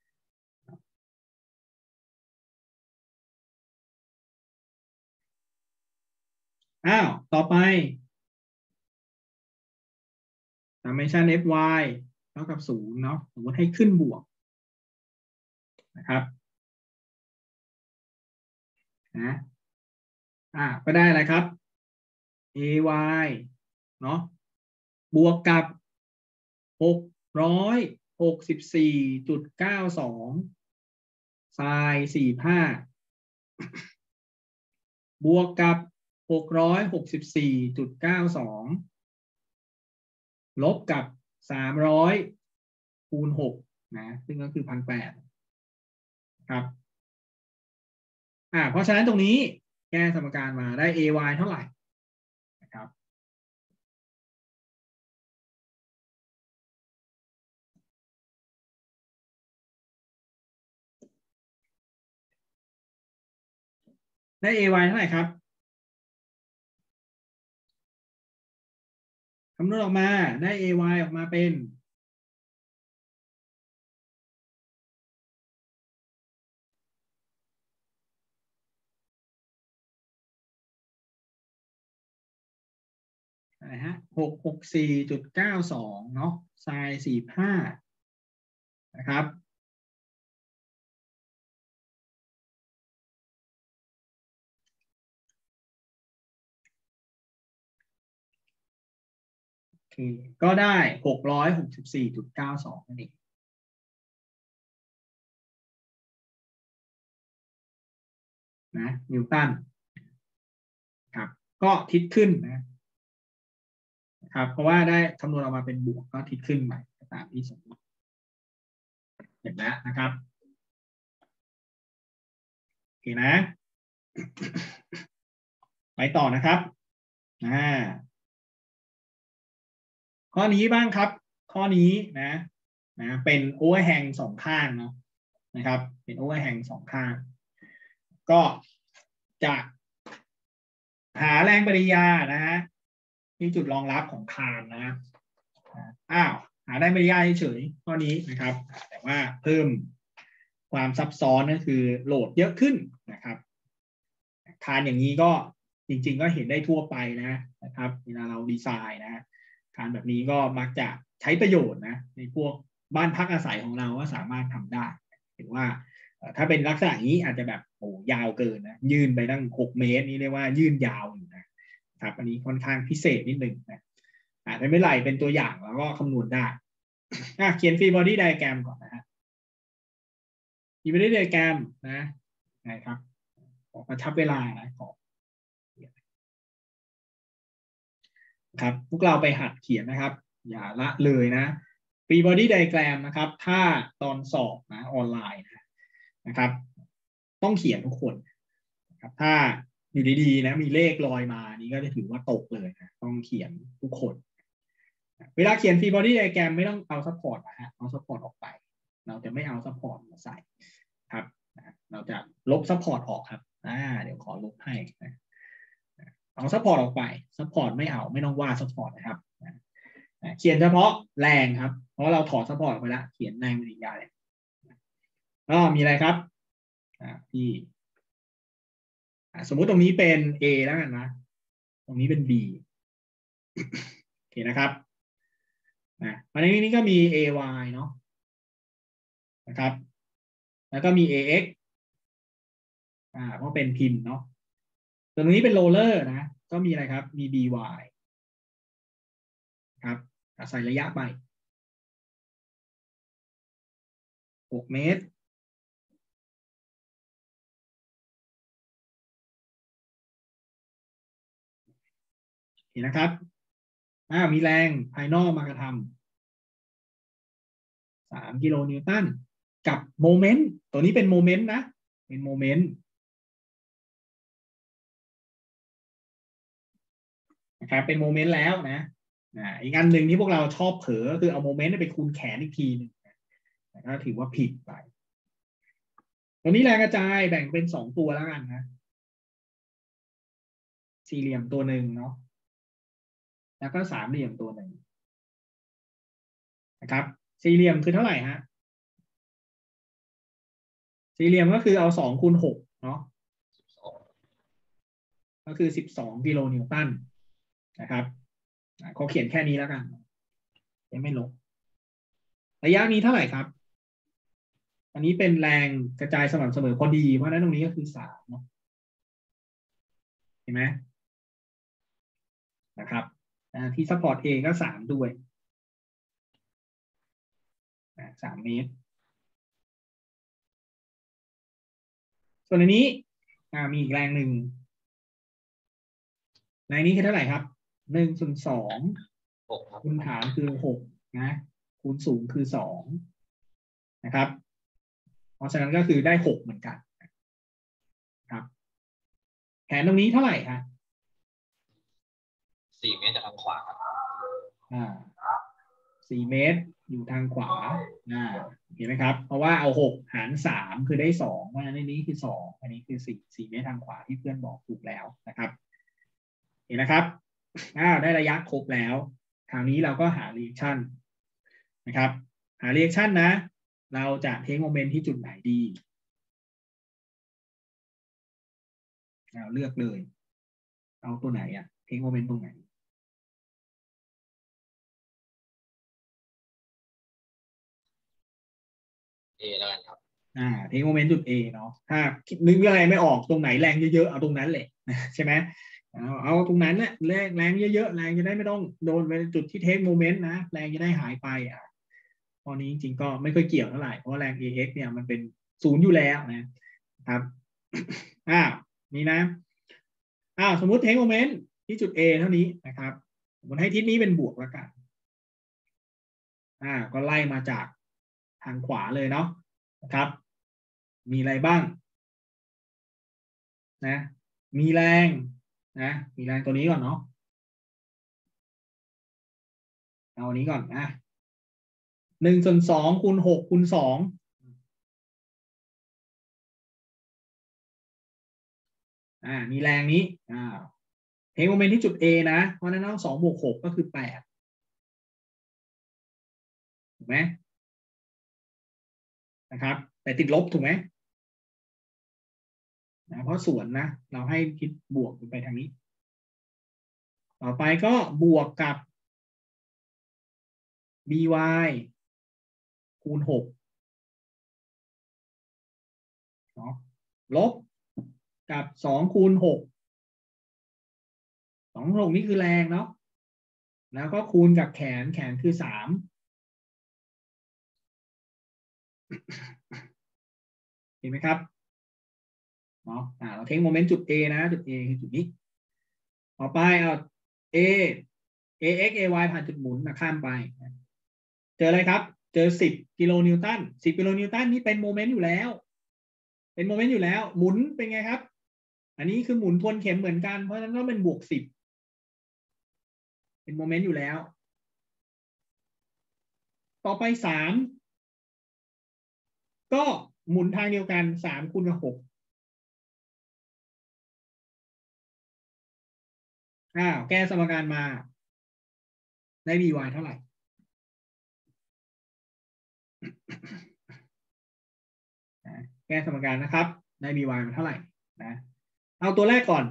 อ้าวต่อไป summation fy เท่ากับศูนย์เนาะสมมติให้ขึ้นบวกนะครับนะอ่าก็ได้อะไรครับ ay เนาะบวกกับหกร้อยหกสิบสี่จุดเก้าสองไซน์สี่สิบห้าบวกกับหกร้อยหกสิบสี่จุดเก้าสองลบกับสามร้อยคูณหกนะซึ่งก็คือ หนึ่งพันแปดร้อย ครับอ่าเพราะฉะนั้นตรงนี้แก้สมการมาได้ ay เท่าไหร่นะครับได้ ay เท่าไหร่ครับคำนวณออกมาได้ ay ออกมาเป็นอะไรฮะหกหกสี่จุดเก้าสองเนาะไซน์สี่สิบห้านะครับโอเคก็ได้หกร้อยหกสิบสี่จุดเก้าสองนั่นเองนะนิวตันครับก็ทิศขึ้นนะครับเพราะว่าได้คำนวณออกมาเป็นบวกก็ทิศขึ้นใหม่ตามที่สมมติเห็นแล้วนะครับโอเคนะไปต่อนะครับอ่าข้อนี้บ้างครับข้อนี้นะนะเป็นโอเวอร์แฮงสองข้างเนาะนะครับเป็นโอเวอร์แฮงสองข้างก็จะหาแรงปฏิกิริยานะฮะที่จุดรองรับของคานนะอ้าวหาแรงปฏิกิริยาเฉยๆข้อนี้นะครับแต่ว่าเพิ่มความซับซ้อนก็คือโหลดเยอะขึ้นนะครับคานอย่างนี้ก็จริงๆก็เห็นได้ทั่วไปนะนะครับเวลาเราดีไซน์นะคานแบบนี้ก็มักจะใช้ประโยชน์นะในพวกบ้านพักอาศัยของเราก็สามารถทำได้เห็นว่าถ้าเป็นลักษณะนี้อาจจะแบบโอ้ยาวเกินนะยื่นไปตั้งหกเมตรนี่เรียกว่ายื่นยาวอยู่นะครับอันนี้ค่อนข้างพิเศษนิดนึงนะอ่าไม่เป็นไรเป็นตัวอย่างแล้วก็คำนวณได้อ่ะเขียนฟรีบอดี้ไดอะแกรมก่อนนะฮะฟรีบอดี้ไดอะแกรมนะนะครับขอกระชับเวลานะขอครับพวกเราไปหัดเขียนนะครับอย่าละเลยนะฟรีบอดี้ไดอะแกรมนะครับถ้าตอนสอบนะออนไลน์นะนะครับต้องเขียนทุกคนนะครับถ้าอยู่ดีๆนะมีเลขลอยมานี่ก็จะถือว่าตกเลยนะต้องเขียนทุกคนเวลาเขียนฟรีบอดี้ไดอะแกรมไม่ต้องเอาซัพพอร์ตนะฮะเอาซัพพอร์ตออกไปเราจะไม่เอาซัพพอร์ตมาใส่ครับเราจะลบซัพพอร์ตออกครับอ่าเดี๋ยวขอลบให้นะเอาซัพพอร์ตออกไปซัพพอร์ตไม่เอาไม่ต้องว่าซัพพอร์ตนะครับเขียนเฉพาะแรงครับเพราะเราถอดซัพพอร์ตไปแล้วเขียนแรงปฏิกิริยาเลยก็มีอะไรครับที่สมมุติตรงนี้เป็น A แล้วกันนะตรงนี้เป็น B โอเคนะครับนะวันนี้นี่ก็มี ay เนาะนะครับแล้วก็มี เอ เอ็กซ์ อ่าเพราะเป็นพิมพ์เนาะตรงนี้เป็นโรลเลอร์นะก็มีอะไรครับมี บี วาย ครับใส่ระยะไปหกเมตรเห็นนะครับอ่ามีแรงภายนอกมากระทำสามกิโลนิวตันกับโมเมนต์ตัวนี้เป็นโมเมนต์นะเป็นโมเมนต์นะครับเป็นโมเมนต์แล้วนะอ่าอีกอันหนึ่งที่พวกเราชอบเผลอคือเอาโมเมนต์ไปคูณแขนอีกทีหนึ่งแต่ก็ถือว่าผิดไปตัวนี้แรงกระจายแบ่งเป็นสองตัวแล้วกันนะสี่เหลี่ยมตัวหนึ่งเนาะแล้วก็สามเหลี่ยมตัวหนึ่งนะครับสี่เหลี่ยมคือเท่าไหร่ฮะสี่เหลี่ยมก็คือเอาสองคูณหกเนาะก็คือสิบสองกิโลนิวตันนะครับเขาเขียนแค่นี้แล้วกันยังไม่ลบระยะนี้เท่าไหร่ครับอันนี้เป็นแรงกระจายสม่ำเสมอพอดีเพราะฉะนั้นตรงนี้ก็คือสามเนาะเห็นไหมนะครับที่ซัพพอร์ต A ก็สามด้วยสามเมตรส่วนอันนี้มีอีกแรงหนึ่งแรงนี้คือเท่าไหร่ครับหนึ่งส่วนสองคูณฐานคือหกนะคูณสูงคือสองนะครับเพราะฉะนั้นก็คือได้หกเหมือนกันครับแขนตรงนี้เท่าไหร่ฮะสี่เมตรจากทางขวาครับอ่าสี่เมตรอยู่ทางขวาอ่าเห็นไหมครับเพราะว่าเอาหกหารสามคือได้สองเพราะฉะนั้นในนี้คือสองอันนี้คือสี่สี่เมตรทางขวาที่เพื่อนบอกถูกแล้วนะครับเห็นนะครับอ้าวได้ระยะครบแล้วคราวนี้เราก็หา reaction นะครับหา reaction นะเราจะเทคโมเมนต์ที่จุดไหนดีเราเลือกเลยเอาตัวไหนอะเทคโมเมนต์ตรงไหนเอแล้วกันครับอ่าเทคโมเมนต์จุด A เนาะถ้าคิดนึกอะไรไม่ออกตรงไหนแรงเยอะๆเอาตรงนั้นเลยใช่ไหมเอาเอาตรงนั้นเนี่ยแรงแรงเยอะๆแรงจะได้ไม่ต้องโดนไปจุดที่เทคโมเมนต์นะแรงจะได้หายไปอ่ะตอนนี้จริงๆก็ไม่ค่อยเกี่ยวเท่าไหร่เพราะแรง เอ เอ็กซ์ เนี่ยมันเป็นศูนย์อยู่แล้วนะครับอ่านี่นะอ่าสมมุติเทคโมเมนต์ที่จุด A เท่านี้นะครับสมมติให้ทิศนี้เป็นบวกแล้วกันอ่าก็ไล่มาจากทางขวาเลยเนาะนะครับมีอะไรบ้างนะมีแรงนะมีแรงตัวนี้ก่อนเนาะเอาอันนี้ก่อนนะหนึ่งส่วนสองคูณหกคูณสองอ่ามีแรงนี้อ่าเทคโมเมนต์ที่จุด A นะเพราะนั้นต้องสองบวกหกก็คือแปดถูกไหมนะครับแต่ติดลบถูกไหมนะเพราะส่วนนะเราให้คิดบวกไปทางนี้ต่อไปก็บวกกับ by คูณหกเนาะลบกับสองคูณหกสองหกนี่คือแรงเนาะแล้วก็คูณกับแขนแขนคือสามเห็นไหมครับเนาะอ่าเราเทคโมเมนต์จุด A นะจุด A คือจุดนี้ต่อไปเอา A ax ay ผ่านจุดหมุนนะข้ามไปเจออะไรครับเจอสิบกิโลนิวตันสิบกิโลนิวตันนี่เป็นโมเมนต์อยู่แล้วเป็นโมเมนต์อยู่แล้วหมุนเป็นไงครับอันนี้คือหมุนทวนเข็มเหมือนกันเพราะฉะนั้นต้องเป็นบวกสิบเป็นโมเมนต์อยู่แล้วต่อไปสามก็หมุนทางเดียวกันสามคูณกับหกอ้าวแก้สมการมาได้ by เท่าไหร่แก้สมการนะครับได้ by มันเท่าไหร่นะเอาตัวแรกก่อน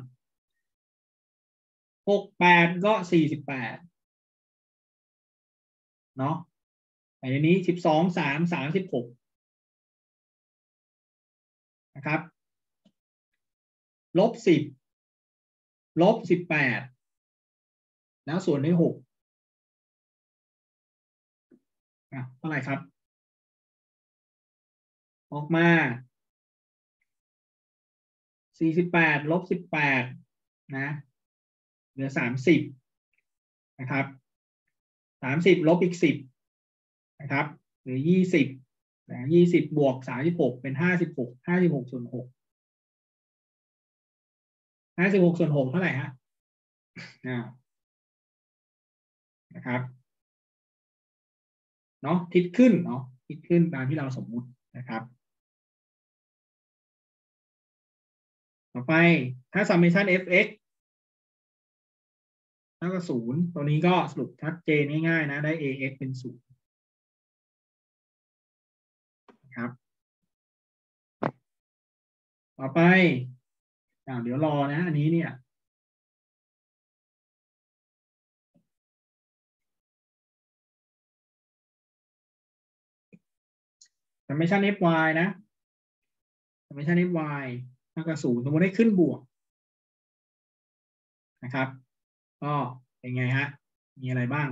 หก แปดก็สี่สิบแปดเนาะในนี้สิบสอง สาม สามสิบหกนะครับลบสิบลบสิบแปดแล้วส่วนด้วยหกอ่ะเท่าไหร่ครับออกมาสี่สิบแปดลบสิบแปดนะเหลือสามสิบนะครับสามสิบลบอีกสิบนะครับเหลือยี่สิบนะยี่สิบบวกสามสิบหกเป็นห้าสิบหกห้าสิบหกส่วนหกห้าสิบหกส่วนหกเท่าไหร่ฮะอ่านะครับเนาะทิศขึ้นเนาะทิศขึ้นตามที่เราสมมุตินะครับต่อไปถ้า summation fx เท่ากับศูนย์ตัวนี้ก็สรุปชัดเจนง่ายๆนะได้ ax เป็นศูนย์นะครับต่อไปอ่าเดี๋ยวรอนะอันนี้เนี่ยsummation fy นะ summation fy เท่ากับศูนย์สมมติให้ขึ้นบวกนะครับก็เป็นไงฮะมีอะไรบ้าง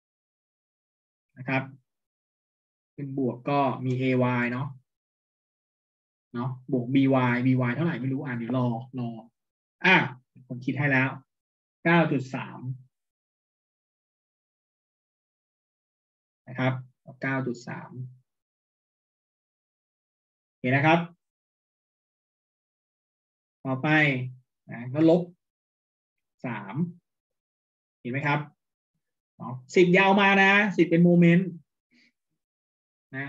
นะครับขึ้นบวกก็มี ay เนาะเนาะบวก by by เท่าไหร่ไม่รู้อ่านเดี๋ยวรอรออ่ะผมคิดให้แล้ว เก้าจุดสาม นะครับ เก้าจุดสาม โอเคนะครับต่อไปนะก็ลบสามเห็นไหมครับสิบยาวมานะสิบเป็นโมเมนต์นะ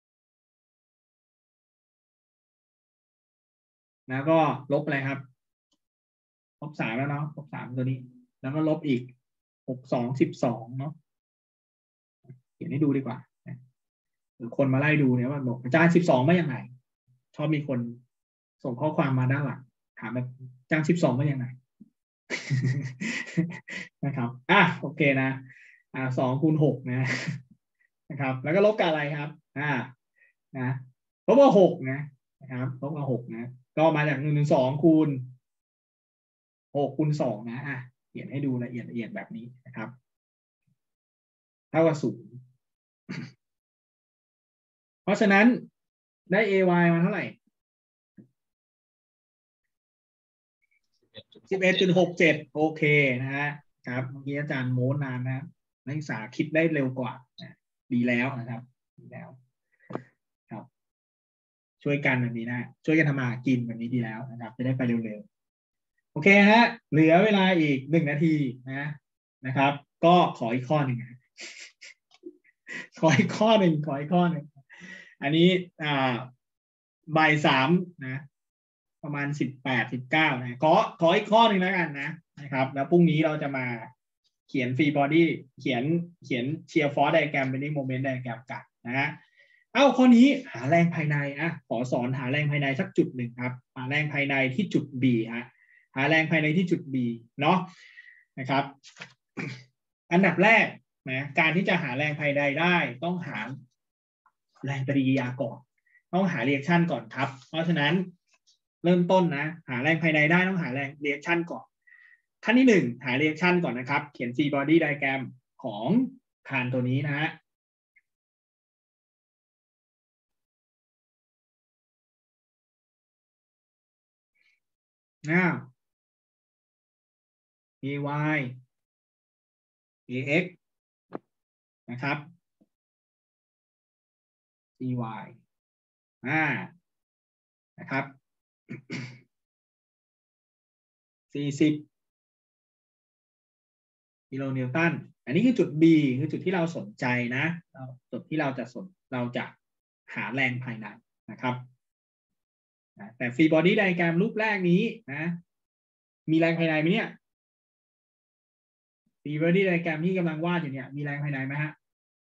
แล้วก็ลบอะไรครับลบสามแล้วเนาะลบสามตัวนี้แล้วก็ลบอีกหกสองสิบสองเนาะเขียนให้ดูดีกว่าหรือคนมาไล่ดูเนี่ยว่าบอกอาจารย์สิบสองมาอย่างไรชอบมีคนส่งข้อความมาด้านหลังถามแบบอาจารย์สิบสองมาอย่างไร นะครับอ่ะโอเคนะอ่าสองคูณหกนะนะครับแล้วก็ลบกับอะไรครับอ่านะลบกับหกนะนะครับลบกับหกนะก็มาจากหนึ่งหนึ่งสองคูณหกคูณสองนะอ่ะเขียนให้ดูละเอียดละเอียดแบบนี้นะครับเท่ากับศูนย์เพราะฉะนั้นได้ ay มาเท่าไหร่สิบเอ็ดจุดหกเจ็ดโอเคนะฮะครับเมื่อกี้อาจารย์โม้นานนะนักศึกษาคิดได้เร็วกว่าดีแล้วนะครับดีแล้วครับช่วยกันแบบนี้นะช่วยกันทำมากินแบบนี้ดีแล้วนะครับจะได้ไปเร็วๆโอเคฮะเหลือเวลาอีกหนึ่งนาทีนะนะครับก็ขออีกข้อหนึ่งขออีกข้อหนึ่งขออีกข้อหนึ่งอันนี้อ่าบ่ายสามนะประมาณสิบแปดสิบเก้านะขอขออีกข้อหนึ่งแล้วกันนะนะครับแล้วพรุ่งนี้เราจะมาเขียนฟรีบอดี้เขียนเขียนเชียร์ฟอร์สไดแกรมเป็นนิ่งโมเมนต์ไดแกรมกันนะฮะเอ้าข้อนี้หาแรงภายในอ่ะขอสอนหาแรงภายในสักจุดหนึ่งครับหาแรงภายในที่จุด B ฮะหาแรงภายในที่จุด B เนาะนะครับอันดับแรกนะการที่จะหาแรงภายในได้ต้องหาแรงปฏิกิริยาก่อนต้องหาเรีแอคชั่นก่อนครับเพราะฉะนั้นเริ่มต้นนะหาแรงภายในได้ต้องหาแรงเรีแอคชั่นก่อนขั้นที่หนึ่งหาเรีแอคชั่นก่อนนะครับเขียน free body diagram ของคานตัวนี้นะฮะอ้าว ay ax นะครับ cy อ่านะครับสี่สิบกิโลนิวตันอันนี้คือจุด B คือจุดที่เราสนใจนะจุดที่เราจะสนเราจะหาแรงภายในนะครับแต่ free body diagram รูปแรกนี้นะมีแรงภายในไหมเนี่ย free body diagram ที่กำลังวาดอยู่เนี่ยมีแรงภายในไหมฮะ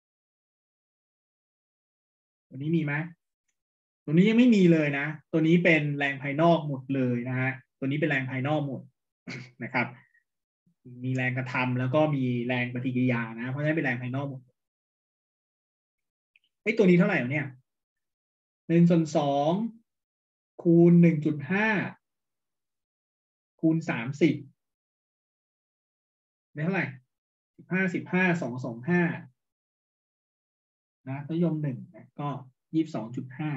ตัวนี้มีไหมตัวนี้ยังไม่มีเลยนะตัวนี้เป็นแรงภายนอกหมดเลยนะฮะตัวนี้เป็นแรงภายนอกหมดนะครับมีแรงกระทำแล้วก็มีแรงปฏิกิริยานะเพราะฉะนั้นเป็นแรงภายนอกหมดไอ้ตัวนี้เท่าไหร่เนี่ยหนึ่งส่วนสองคูณ หนึ่งจุดห้า คูณ สามสิบได้เท่าไหร่สิบห้า สิบห้า สอง สอง ห้านะนิยมหนึ่งนะก็ ยี่สิบสองจุดห้า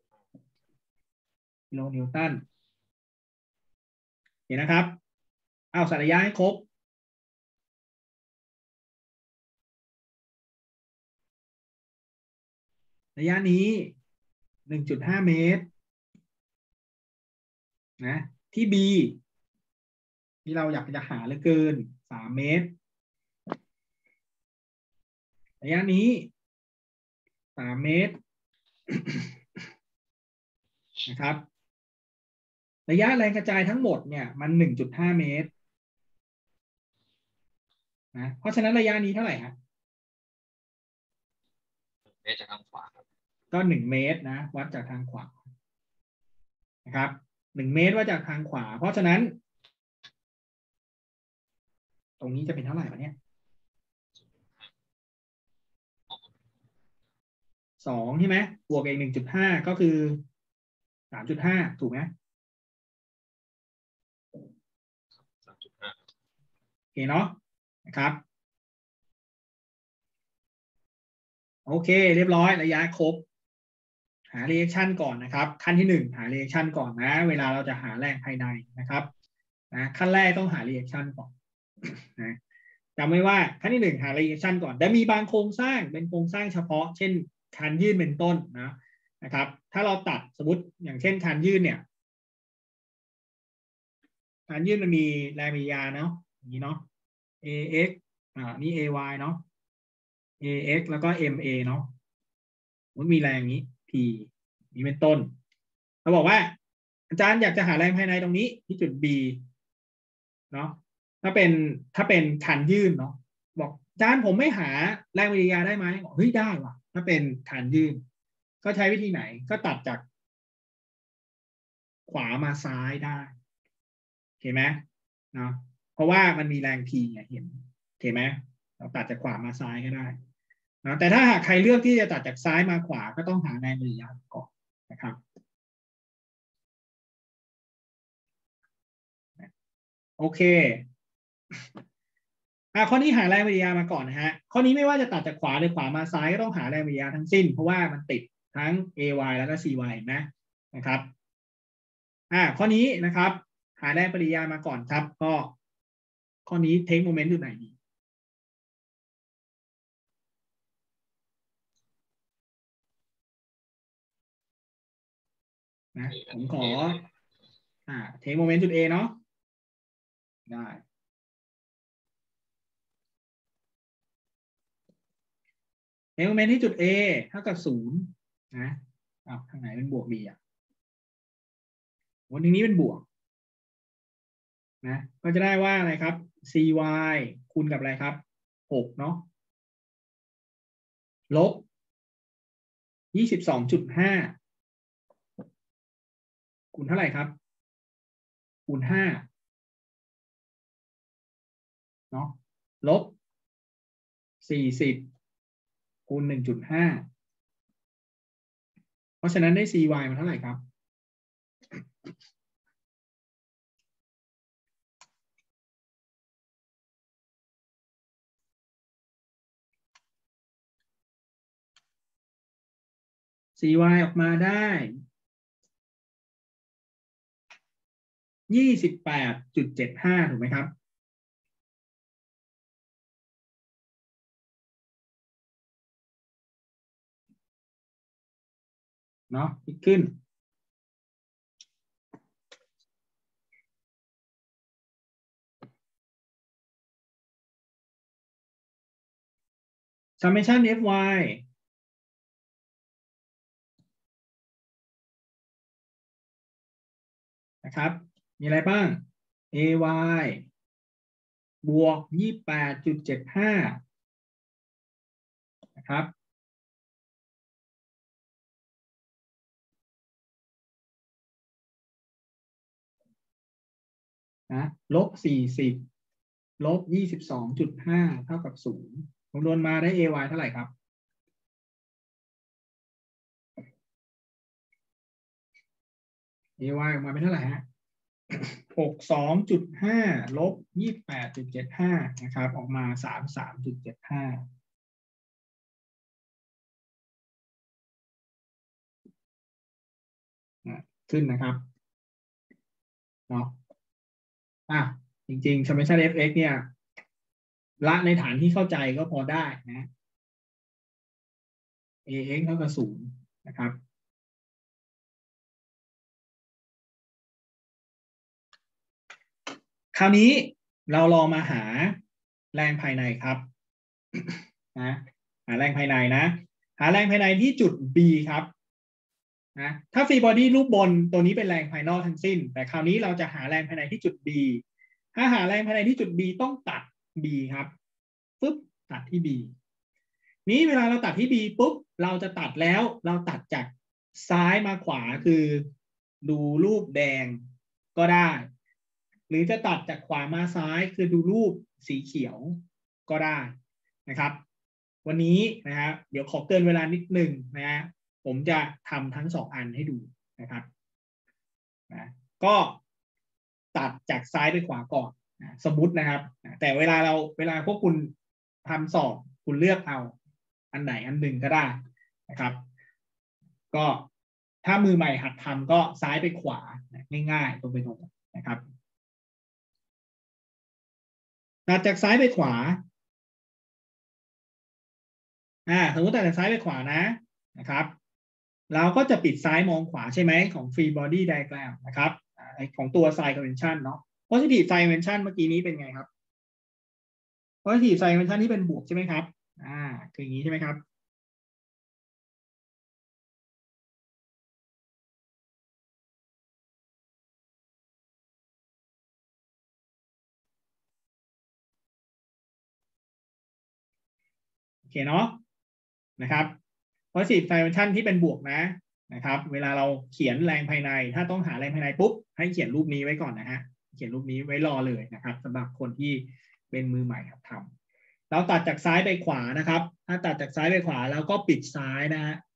กิโลนิวตันเห็นนะครับเอาใส่ระยะให้ครบระยะนี้ หนึ่งจุดห้า เมตรนะที่ B ที่เราอยากจะหาเหลือเกินสามเมตรระยะนี้สามเมตรนะครับระยะแรงกระจายทั้งหมดเนี่ยมัน หนึ่งจุดห้า เมตรนะเพราะฉะนั้นระยะนี้เท่าไหร่ฮะเมตรจากทางขวาครับก็หนึ่งเมตรนะวัดจากทางขวานะครับหนึ่งเมตรวัดจากทางขวาเพราะฉะนั้นตรงนี้จะเป็นเท่าไหร่วะเนี่ยสองใช่ไหมบวกอีก หนึ่งจุดห้า ก็คือ สามจุดห้า ถูกไหมสามจุดห้าโอเคเนาะนะครับโอเคเรียบร้อยระยะครบหา reaction ก่อนนะครับขั้นที่หนึ่งหา reaction ก่อนนะเวลาเราจะหาแรงภายในนะครับนะขั้นแรกต้องหา reaction ก่อนนะจำไว้ว่าขั้นที่หนึ่งหา reaction ก่อนแต่มีบางโครงสร้างเป็นโครงสร้างเฉพาะเช่นคานยื่นเป็นต้นนะนะครับถ้าเราตัดสมมติอย่างเช่นคานยื่นเนี่ยคานยื่นมันมีแรงปฏิกิริยาเนาะอย่างนี้เนาะ ax อ่านี่ ay เนาะ ax แล้วก็ ma เนาะมันมีแรงนี้ p นี้เป็นต้นเราบอกว่าอาจารย์อยากจะหาแรงภายในตรงนี้ที่จุด b เนาะถ้าเป็นถ้าเป็นคานยื่นเนาะบอกอาจารย์ผมไม่หาแรงปฏิกิริยาได้ไหมบอกเฮ้ยได้ว่ะถ้าเป็นคานยื่นก็ใช้วิธีไหนก็ตัดจากขวามาซ้ายได้เห็นไหมเนาะเพราะว่ามันมีแรง p เนี่ยเห็นเห็นไหมเราตัดจากขวามาซ้ายก็ได้นะแต่ถ้าหากใครเลือกที่จะตัดจากซ้ายมาขวาก็ต้องหาแรงปฏิกิริยาก่อนนะครับโอเคอ่ะข้อนี้หาแรงปฏิกิริยามาก่อนนะฮะข้อนี้ไม่ว่าจะตัดจากขวาหรือขวามาซ้ายก็ต้องหาแรงปฏิกิริยาทั้งสิ้นเพราะว่ามันติดทั้ง ay แล้วก็ cy เห็นไหมนะครับอ่าข้อนี้นะครับหาแรงปฏิกิริยามาก่อนครับก็ข้อนี้เทคโมเมนต์อยู่ไหนดีนะผมขออ่าเทคโมเมนต์จุด A เนาะได้เทคโมเมนต์ที่จุด A เท่ากับศูนย์นะอ้าวทางไหนเป็นบวก B อ่ะวันนี้เป็นบวกนะก็จะได้ว่าอะไรครับ cy คูณกับอะไรครับหกเนาะลบ ยี่สิบสองจุดห้า คูณเท่าไหร่ครับคูณห้าเนาะลบ สี่สิบ คูณ หนึ่งจุดห้า เพราะฉะนั้นได้ cy มาเท่าไหร่ครับcy ออกมาได้ ยี่สิบแปดจุดเจ็ดห้า ถูกไหมครับเนาะพลิกขึ้น summation fy นะครับมีอะไรบ้าง ay บวก ยี่สิบแปดจุดเจ็ดห้า นะครับนะลบ สี่สิบ ลบ ยี่สิบสองจุดห้า เท่ากับศูนย์คำนวณมาได้ ay เท่าไหร่ครับเอ วาย ออกมาเป็นเท่าไหร่ฮะ หกสิบสองจุดห้า ลบ ยี่สิบแปดจุดเจ็ดห้า นะครับ ออกมา สามสิบสามจุดเจ็ดห้า ขึ้นนะครับเนาะอ่ะจริงๆ summation เอฟ เอ็กซ์ เนี่ยละในฐานที่เข้าใจก็พอได้นะ เอ เอ็กซ์ เท่ากับศูนย์นะครับคราวนี้เราลองมาหาแรงภายในครับนะหาแรงภายในนะหาแรงภายในที่จุด B ครับนะถ้าฟรีบอดี้รูปบนตัวนี้เป็นแรงภายนอกทั้งสิ้นแต่คราวนี้เราจะหาแรงภายในที่จุด B ถ้าหาแรงภายในที่จุด B ต้องตัด B ครับปุ๊บตัดที่ B นี้เวลาเราตัดที่ B ปุ๊บเราจะตัดแล้วเราตัดจากซ้ายมาขวาคือดูรูปแดงก็ได้หรือจะตัดจากขวามาซ้ายคือดูรูปสีเขียวก็ได้นะครับวันนี้นะฮะเดี๋ยวขอเกินเวลานิดหนึ่งนะฮะผมจะทำทั้งสองอันให้ดูนะครับนะก็ตัดจากซ้ายไปขวาก่อนนะสมมุตินะครับแต่เวลาเราเวลาพวกคุณทำสอบคุณเลือกเอาอันไหนอันหนึ่งก็ได้นะครับก็ถ้ามือใหม่หัดทำก็ซ้ายไปขวาง่ายๆตรงไปตรงนะครับตัดจากซ้ายไปขวาอ่าสมมติตัดจากซ้ายไปขวานะนะครับเราก็จะปิดซ้ายมองขวาใช่ไหมของ free body diagram นะครับของตัว sign convention เนาะ positive sign convention เมื่อกี้นี้เป็นไงครับ positive sign convention ที่เป็นบวกใช่ไหมครับอ่าคืออย่างนี้ใช่ไหมครับโอเคเนาะนะครับ positive sign convention ที่เป็นบวกนะนะครับเวลาเราเขียนแรงภายในถ้าต้องหาแรงภายในปุ๊บให้เขียนรูปนี้ไว้ก่อนนะฮะเขียนรูปนี้ไว้รอเลยนะครับสำหรับคนที่เป็นมือใหม่ครับทำเราตัดจากซ้ายไปขวานะครับถ้าตัดจากซ้ายไปขวาแล้วก็ปิดซ้ายนะฮะ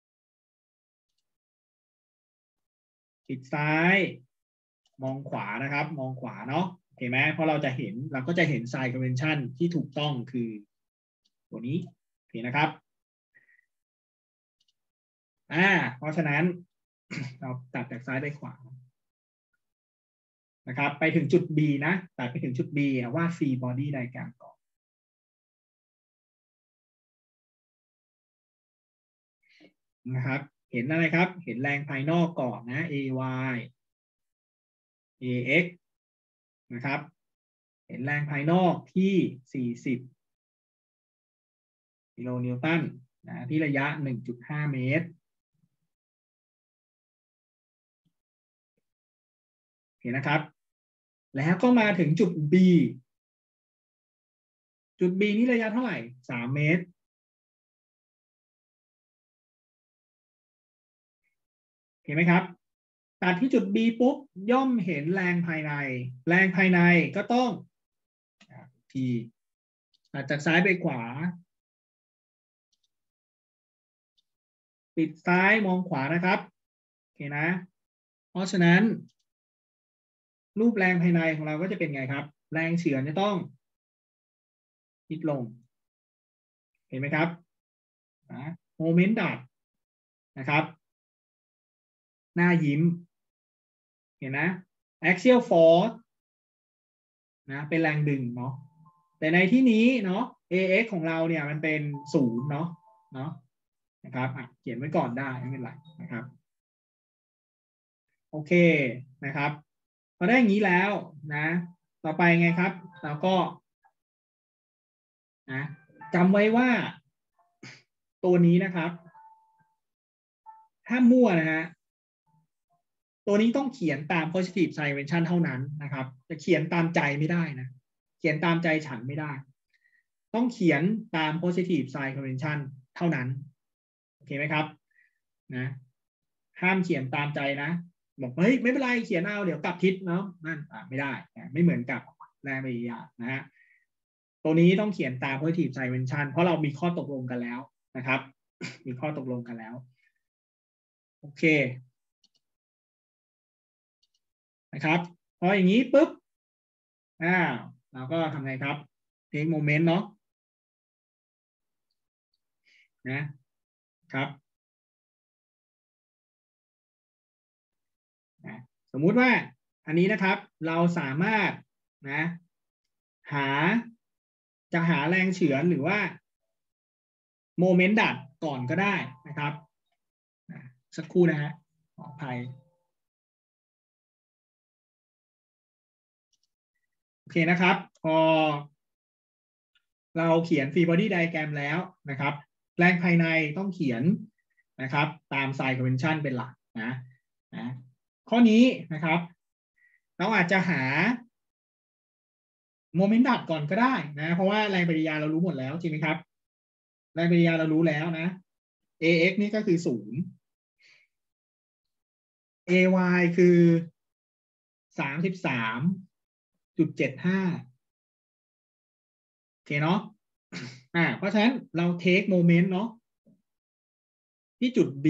ปิดซ้ายมองขวานะครับมองขวาเนาะเห็นไหมเพราะเราจะเห็นเราก็จะเห็น sign convention ที่ถูกต้องคือตัวนี้โอเคนะครับอ่าเพราะฉะนั้นเราตัดจากซ้ายไปขวานะครับไปถึงจุด B นะตัดไปถึงจุด B วาด free body diagram ก่อนนะครับเห็นอะไรครับเห็นแรงภายนอกก่อนนะ A Y A X นะครับเห็นแรงภายนอกที่สี่สิบกิโลนิวตันนะที่ระยะ หนึ่งจุดห้า เมตรเห็นนะครับแล้วก็มาถึงจุด B จุด B นี่ระยะเท่าไหร่สามเมตรเห็นไหมครับตัดที่จุด B ปุ๊บย่อมเห็นแรงภายในแรงภายในก็ต้องทีตัดจากซ้ายไปขวาปิดซ้ายมองขวานะครับโอเคนะเพราะฉะนั้นรูปแรงภายในของเราก็จะเป็นไงครับแรงเฉือนจะต้องลดลงเห็นไหมครับโมเมนต์ดับนะครับหน้ายิ้มเห็นนะ axial force นะเป็นแรงดึงเนาะแต่ในที่นี้เนาะ เอ เอ็กซ์ ของเราเนี่ยมันเป็นศูนย์เนาะเนาะนะครับเขียนไว้ก่อนได้ไม่เป็นไรนะครับโอเคนะครับพอได้อย่างนี้แล้วนะต่อไปไงครับเราก็นะจำไว้ว่าตัวนี้นะครับถ้ามั่วนะฮะตัวนี้ต้องเขียนตาม positive sign convention เท่านั้นนะครับจะเขียนตามใจไม่ได้นะเขียนตามใจฉันไม่ได้ต้องเขียนตาม positive sign convention เท่านั้นโอเคไหมครับนะห้ามเขียนตามใจนะบอกเฮ้ยไม่เป็นไรเขียนเอาเดี๋ยวกลับทิศเนาะนั่นไม่ได้ไม่เหมือนกับแรงปฏิกิริยานะฮะตัวนี้ต้องเขียนตาม positive sign convention เพราะเรามีข้อตกลงกันแล้วนะครับมีข้อตกลงกันแล้วโอเคนะครับพออย่างนี้ปุ๊บอ่าเราก็ทำไงครับเทคโมเมนต์เนาะนะครับนะสมมุติว่าอันนี้นะครับเราสามารถนะหาจะหาแรงเฉือนหรือว่าโมเมนต์ดัดก่อนก็ได้นะครับนะสักครู่นะฮะขออภัยโอเคนะครับพอเราเขียนฟรีบอดี้ไดอะแกรมแล้วนะครับแรงภายในต้องเขียนนะครับตามไซน์คอนเวนชั่นเป็นหลักนะนะข้อนี้นะครับเราอาจจะหาโมเมนต์ดัดก่อนก็ได้นะเพราะว่าแรงปฏิกิริยาเรารู้หมดแล้วจริงไหมครับแรงปฏิกิริยาเรารู้แล้วนะ ax นี่ก็คือศูนย์ ay คือสามสิบสามจุดเจ็ดห้าโอเคเนาะอ่าเพราะฉะนั้นเราเทคโมเมนต์เนาะที่จุด b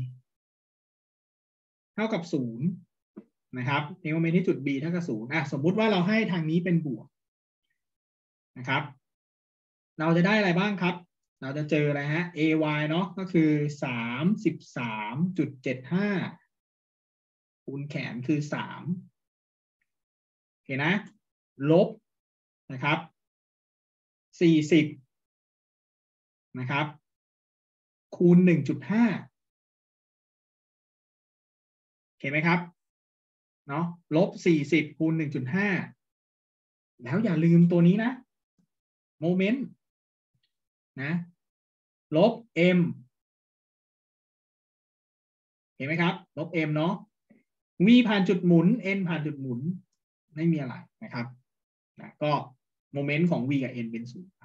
เท่ากับศูนย์นะครับเทคโมเมนต์ที่จุด b เท่ากับศูนย์อ่ะสมมุติว่าเราให้ทางนี้เป็นบวกนะครับเราจะได้อะไรบ้างครับเราจะเจออะไรฮะ ay เนาะก็คือสามสิบสามจุดเจ็ดห้าคูณแขนคือสามโอเคนะลบนะครับสี่สิบนะครับคูณ หนึ่งจุดห้า เห็นไหมครับเนาะลบสี่สิบคูณ หนึ่งจุดห้า แล้วอย่าลืมตัวนี้นะโมเมนต์นะลบ m เห็นไหมครับลบ m เนาะ v ผ่านจุดหมุน n ผ่านจุดหมุนไม่มีอะไรนะครับนะก็โมเมนต์ของ v กับ n เป็นศูนย์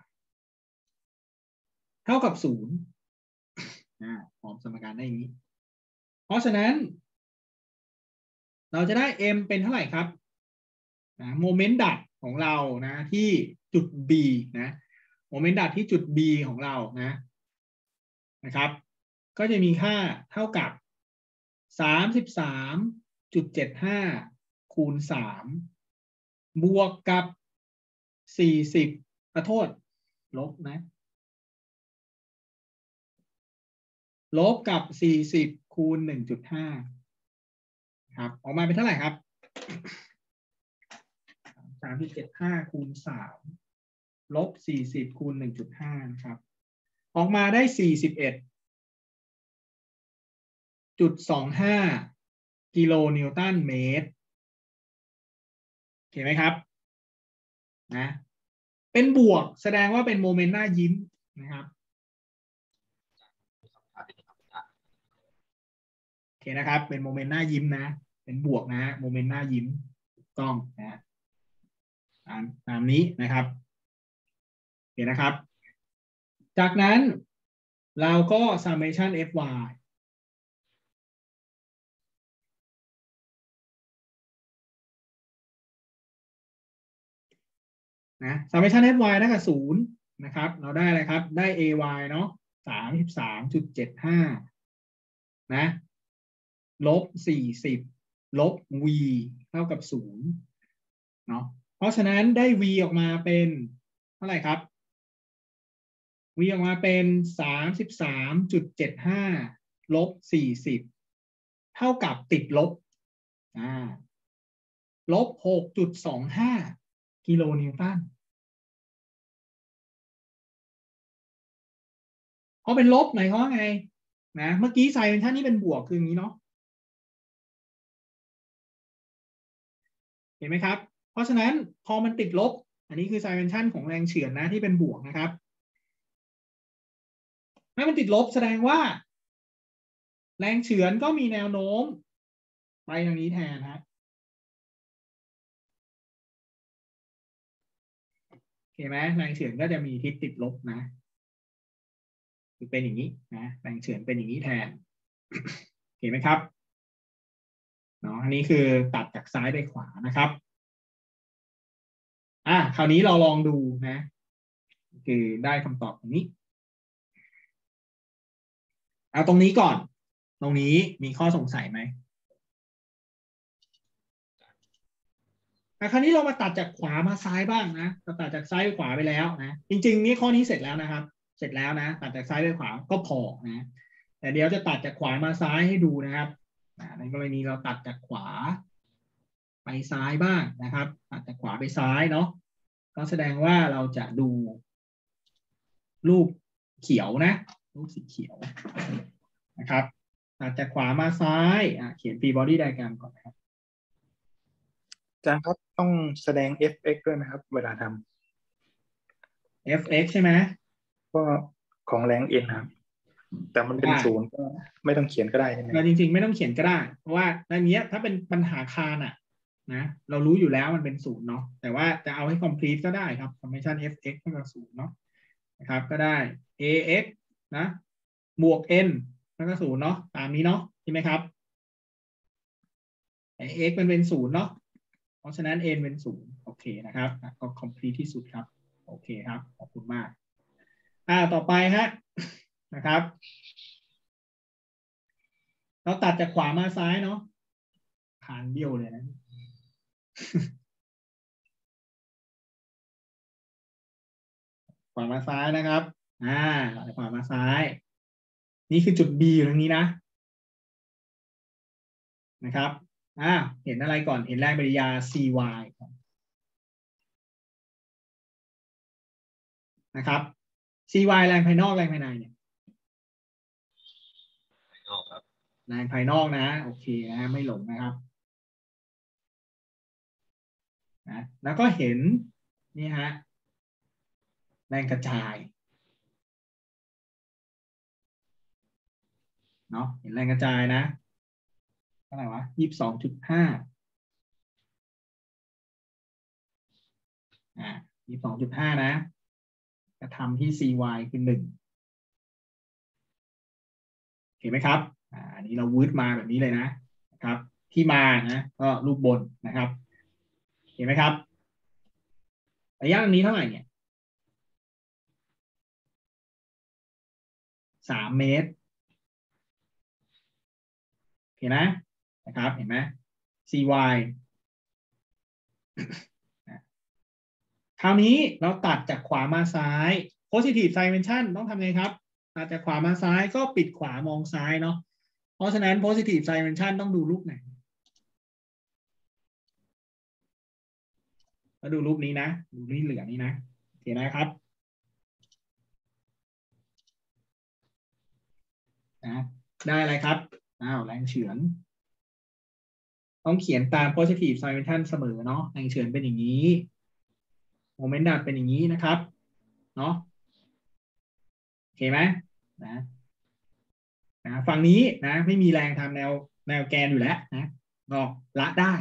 เท่ากับศูนย์อ่าพร้อมสมการได้อย่างนี้ เพราะฉะนั้นเราจะได้ m เป็นเท่าไหร่ครับนะโมเมนต์ดัดของเรานะที่จุด b นะโมเมนต์ดัดที่จุด b ของเรานะนะครับก็จะมีค่าเท่ากับ สามสิบสามจุดเจ็ดห้า คูณ สาม บวกกับ สี่สิบขอโทษลบนะลบกับ สี่สิบ คูณ หนึ่งจุดห้า ครับออกมาเป็นเท่าไหร่ครับ สามจุดเจ็ดห้า คูณ สาม ลบ สี่สิบ คูณ หนึ่งจุดห้า นะครับออกมาได้ สี่สิบเอ็ดจุดสองห้า กิโลนิวตันเมตรเห็นไหมครับนะเป็นบวกแสดงว่าเป็นโมเมนต์หน้ายิ้มนะครับโอเคนะครับเป็นโมเมนต์หน้ายิ้มนะเป็นบวกนะโมเมนต์หน้ายิ้มถูกต้องนะตามตามนี้นะครับโอเคนะครับจากนั้นเราก็ summation fyนะ summation fy เท่ากับศูนย์นะครับเราได้อะไรครับได้ ay เนาะสามสิบสามจุดเจ็ดห้านะลบสี่สิบลบ v เท่ากับศูนย์เนาะเพราะฉะนั้นได้ v ออกมาเป็นเท่าไหร่ครับ v ออกมาเป็น สามสิบสามจุดเจ็ดห้า ลบสี่สิบเท่ากับติดลบอ่าลบ หกจุดสองห้า กิโลนิวตันพอเป็นลบหมายความว่าไงนะเมื่อกี้ไซน์เป็นท่านี้เป็นบวกคืออย่างนี้เนาะเห็นไหมครับเพราะฉะนั้นพอมันติดลบอันนี้คือไซน์เป็นท่านของแรงเฉือนนะที่เป็นบวกนะครับถ้ามันติดลบแสดงว่าแรงเฉือนก็มีแนวโน้มไปทางนี้แทนฮะเห็นไหมแรงเฉือนก็จะมีทิศติดลบนะคือเป็นอย่างนี้นะแรงเฉือนเป็นอย่างนี้แทนเห็นไหมครับเนาะอันนี้คือตัดจากซ้ายไปขวานะครับอ่ะคราวนี้เราลองดูนะคือได้คำตอบตรงนี้เอาตรงนี้ก่อนตรงนี้มีข้อสงสัยไหมอ่ะคราวนี้เรามาตัดจากขวามาซ้ายบ้างนะเราตัดจากซ้ายไปขวาไปแล้วนะจริงๆนี่ข้อนี้เสร็จแล้วนะครับเสร็จแล้วนะตัดจากซ้ายไปขวาก็พอนะแต่เดี๋ยวจะตัดจากขวามาซ้ายให้ดูนะครับในกรณีเราตัดจากขวาไปซ้ายบ้างนะครับตัดจากขวาไปซ้ายเนาะก็แสดงว่าเราจะดูรูปเขียวนะรูปสีเขียวนะครับตัดจากขวามาซ้ายอ่ะเขียน free body diagram ก่อนนะครับอาจารย์ครับต้องแสดง เอฟ เอ็กซ์ ด้วยนะครับเวลาทำ เอฟ เอ็กซ์ ใช่ไหมก็ของแรง n ครับแต่มันเป็นศูนย์ก็ไม่ต้องเขียนก็ได้ใช่ไหมเราจริงๆไม่ต้องเขียนก็ได้เพราะว่าในนี้ถ้าเป็นปัญหาคานอ่ะนะเรารู้อยู่แล้วมันเป็นศูนย์เนาะแต่ว่าจะเอาให้ complete ก็ได้ครับ summation เอฟ เอ็กซ์ เท่ากับศูนย์เนาะนะครับก็ได้ เอ เอ็กซ์ นะบวก n เท่ากับศูนย์เนาะตามนี้เนาะใช่ไหมครับ x มันเป็นศูนย์เนาะเพราะฉะนั้น n เป็นศูนย์โอเคนะครับก็ complete ที่สุดครับโอเคครับขอบคุณมากอ่าต่อไปฮะนะครับเราตัดจากขวามาซ้ายเนาะขานเบี้ยวเลยนะขวามาซ้ายนะครับอ่าขวามาซ้ายนี่คือจุด B อยู่ตรงนี้นะนะครับอ่าเห็นอะไรก่อนเห็นแรงปฏิกิริยา cy นะครับ cy แรงภายนอกแรงภายในเนี่ยภายนอกครับแรงภายนอกนะโอเคนะไม่หลงนะครับนะแล้วก็เห็นนี่ฮะแรงกระจายเนาะเห็นแรงกระจายนะเท่าไหร่วะยี่สิบสองจุดห้าอ่ายี่สิบสองจุดห้านะจะทำที่ cy คือหนึ่งเห็นไหมครับอ่าอันนี้เราวืดมาแบบนี้เลยนะนะครับที่มานะก็รูปบนนะครับเห็นไหมครับระยะตรงนี้เท่าไหร่เนี่ยสามเมตรเห็นไหมนะครับเห็นไหม cy คราวนี้เราตัดจากขวามาซ้าย positive dimension ต้องทำไงครับตัดจากขวามาซ้ายก็ปิดขวามองซ้ายเนาะเพราะฉะนั้น positive dimension ต้องดูรูปไหนมาดูรูปนี้นะดูรูปเหลืองนี้นะโอเคนะครับนะได้อะไรครับอ้าวแรงเฉือนต้องเขียนตาม positive dimension เสมอเนาะแรงเฉือนเป็นอย่างนี้โมเมนต์ดับเป็นอย่างนี้นะครับเนาะโอเคไหมนะนะฝั่งนี้นะไม่มีแรงทำแนวแนวแกนอยู่แล้วนะก็ละได้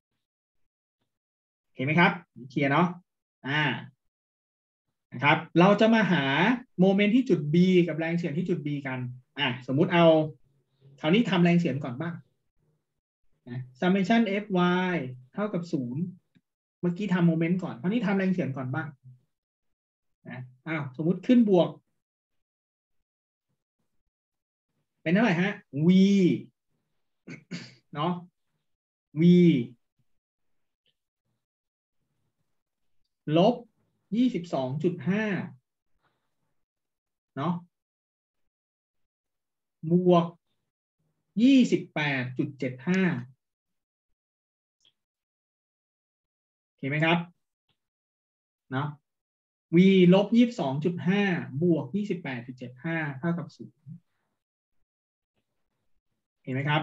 เห็นไหมครับเคลียร์เนาะอ่านะครับเราจะมาหาโมเมนต์ที่จุด B กับแรงเฉือนที่จุด B กันอ่ะสมมุติเอาคราวนี้ทำแรงเฉือนก่อนบ้างนะ summation fy เท่ากับศูนย์เมื่อกี้ทำโมเมนต์ก่อนคราวนี้ทำแรงเฉือนก่อนบ้างนะอ้าวสมมุติขึ้นบวกเป็นเท่าไหร่ฮะ v เนาะ v ลบยี่สิบสองจุดห้าเนาะบวกยี่สิบแปดจุดเจ็ดห้าเห็นไหมครับเนาะ v ลบยี่สิบสองจุดห้าบวกยี่สิบแปดจุดเจ็ดห้าเท่ากับศูนย์เห็นไหมครับ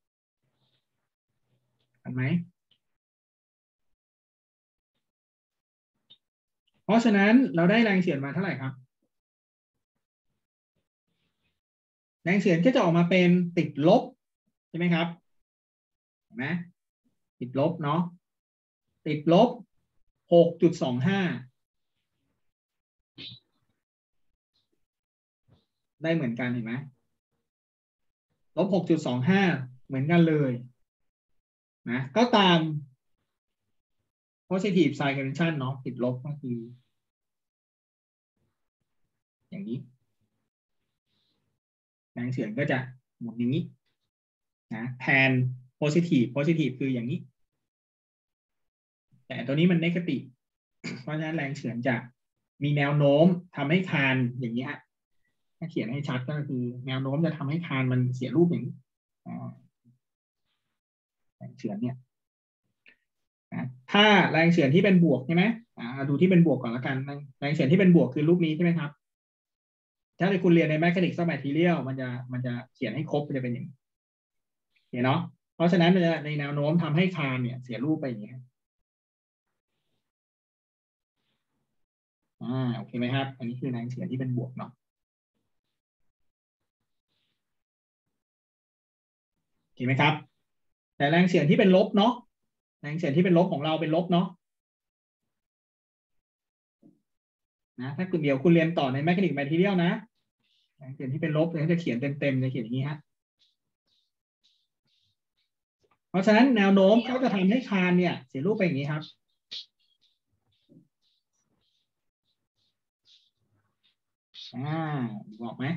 เห็นไหมเพราะฉะนั้นเราได้แรงเฉือนมาเท่าไหร่ครับแรงเฉือนก็จะออกมาเป็นติดลบใช่ไหมครับเห็นไหมติดลบเนาะติดลบ หกจุดสองห้า ได้เหมือนกันเห็นไหมลบ หกจุดสองห้า เหมือนกันเลยนะก็ตาม positive sign convention เนาะติดลบก็คืออย่างนี้แรงเฉือนก็จะหมุนอย่างนี้นะแทน positive positive คืออย่างนี้แต่ตัวนี้มันเนกาทีฟเพราะฉะนั้นแรงเฉือนจะมีแนวโน้มทำให้คานอย่างนี้ถ้าเขียนให้ชัดก็คือแนวโน้มจะทำให้คานมันเสียรูปอย่างนี้แรงเฉือนเนี่ยถ้าแรงเฉือนที่เป็นบวกใช่ไหมดูที่เป็นบวกก่อนละกันแรงเฉือนที่เป็นบวกคือรูปนี้ใช่ไหมครับถ้าคุณเรียนใน Mechanics of Material มันจะมันจะเขียนให้ครบมันจะเป็นอย่างนี้เห็นเนาะเพราะฉะนั้นในแนวโน้มทำให้คานเนี่ยเสียรูปไปอย่างนี้อ่าโอเคไหมครับอันนี้คือแรงเฉือนที่เป็นบวกเนาะโอเคไหมครับแต่แรงเฉือนที่เป็นลบเนาะแรงเฉือนที่เป็นลบของเราเป็นลบเนาะนะถ้าคุณเดียวคุณเรียนต่อใน Mechanics Material นะแรงเฉือนที่เป็นลบเนี่ยจะเขียนเต็มๆจะเขียนอย่างนี้ฮะเพราะฉะนั้นแนวโน้มเขาจะทำให้คานเนี่ยเสียรูปไปอย่างนี้ครับอ่าบอกไหม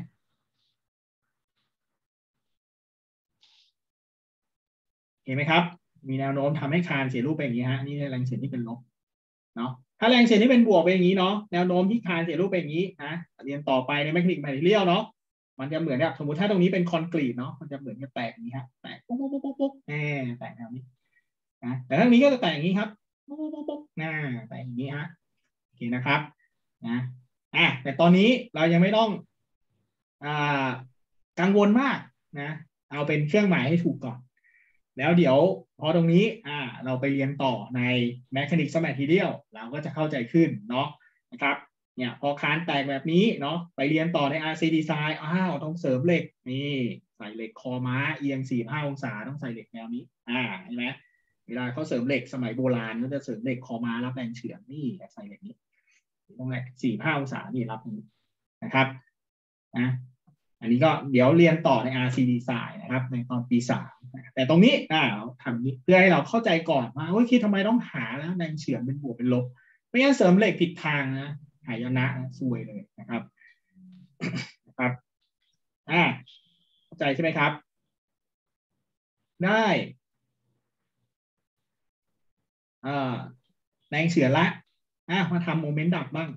เห็นไหมครับมีแนวโน้มทำให้คานเสียรูปไปอย่างนี้ฮะนี่แรงเฉือนที่เป็นลบเนาะถ้าแรงเฉือนที่เป็นบวกไปอย่างนี้เนาะแนวโน้มที่คานเสียรูปไปอย่างนี้นะเรียนต่อไปในแมคานิกส์แมทริเรียลเนาะมันจะเหมือนกับสมมติถ้าตรงนี้เป็นคอนกรีตเนาะมันจะเหมือนกับแตกอย่างนี้ฮะแตกปุ๊บปุ๊บปุ๊บปุ๊บแหมแตกแนวนี้นะแต่ถ้านี้ก็จะแตกอย่างนี้ครับปุ๊บปุ๊บปุ๊บปุ๊บนะแตกอย่างนี้ฮะโอเคนะครับนะอ่ะแต่ตอนนี้เรายังไม่ต้องอ่ากังวลมากนะเอาเป็นเครื่องหมายให้ถูกก่อนแล้วเดี๋ยวพอตรงนี้อ่าเราไปเรียนต่อใน Mechanics of Material เราก็จะเข้าใจขึ้นเนาะนะครับเนี่ยพอคานแตกแบบนี้เนาะไปเรียนต่อใน อาร์ ซี Design อ้าวต้องเสริมเหล็กนี่ใส่เหล็กคอม้าเอียงสี่สิบห้าองศาต้องใส่เหล็กแนวนี้อ่าเห็นไหมเวลาเขาเสริมเหล็กสมัยโบราณก็จะเสริมเหล็กคอม้ารับแรงเฉือนนี่ใส่เหล็กนี้ตรงไหนสี่สิบห้าองศานี่รับนี้นะครับนะอันนี้ก็เดี๋ยวเรียนต่อใน อาร์ ซี Design นะครับในตอนปีสามแต่ตรงนี้อ่าทำนี้เพื่อให้เราเข้าใจก่อนว่าโอ้ยคิดทำไมต้องหาแล้วแรงเฉือนเป็นบวกเป็นลบไม่งั้นเสริมเหล็กผิดทางนะหายนะซวยเลยนะครับนะครับอ่าเข้าใจใช่ไหมครับได้อ่าแรงเฉือนละอ่ะมาทำโมเมนต์ดับบ้าง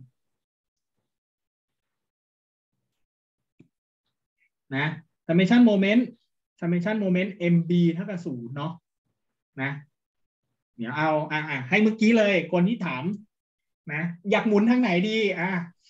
นะ summation moment summation moment เอ็ม บี เท่ากับศูนย์เนาะนะเดี๋ยวเอาอ่าให้เมื่อกี้เลยคนที่ถามนะอยากหมุนทางไหนดีอ่ะ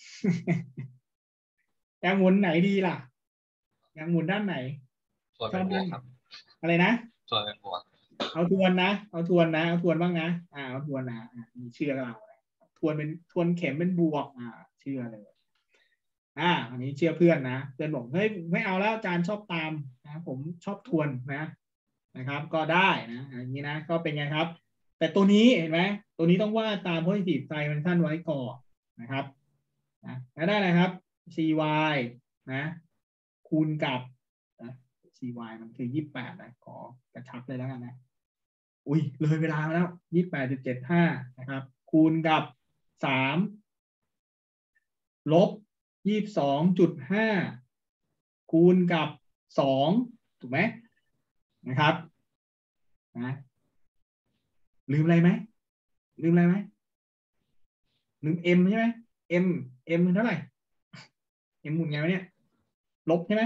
อยากหมุนไหนดีล่ะอยากหมุนด้านไหนส่วนเป็นบวกครับอะไรนะส่วนเป็นบวกเอาทวนนะเอาทวนนะเอาทวนบ้างนะอ่าเอาทวนนะมีเชื่อเราทวนเป็นทวนเข็มเป็นบวกอ่าเชื่อเลยอ่าอันนี้เชื่อเพื่อนนะเพื่อนบอกเฮ้ยไม่เอาแล้วอาจารย์ชอบตามนะผมชอบทวนนะนะครับก็ได้นะอย่างนี้นะก็เป็นไงครับแต่ตัวนี้เห็นไหมตัวนี้ต้องว่าตาม positive sign function ไว้ก่อนนะครับนะแล้วได้อะไรครับ cy นะคูณกับนะ cy มันคือยี่สิบแปดนะขอกระชับเลยแล้วกันนะอุ้ยเลยเวลาแล้วยี่สิบแปดจุดเจ็ดห้านะครับคูณกับสามลบยี่สิบสองจุดห้าคูณกับสองถูกไหมนะครับนะลืมอะไรไหมลืมอะไรไหมลืม m ใช่ไหม m m เท่าไหร่ m หมุนไงวะเนี่ยลบใช่ไหม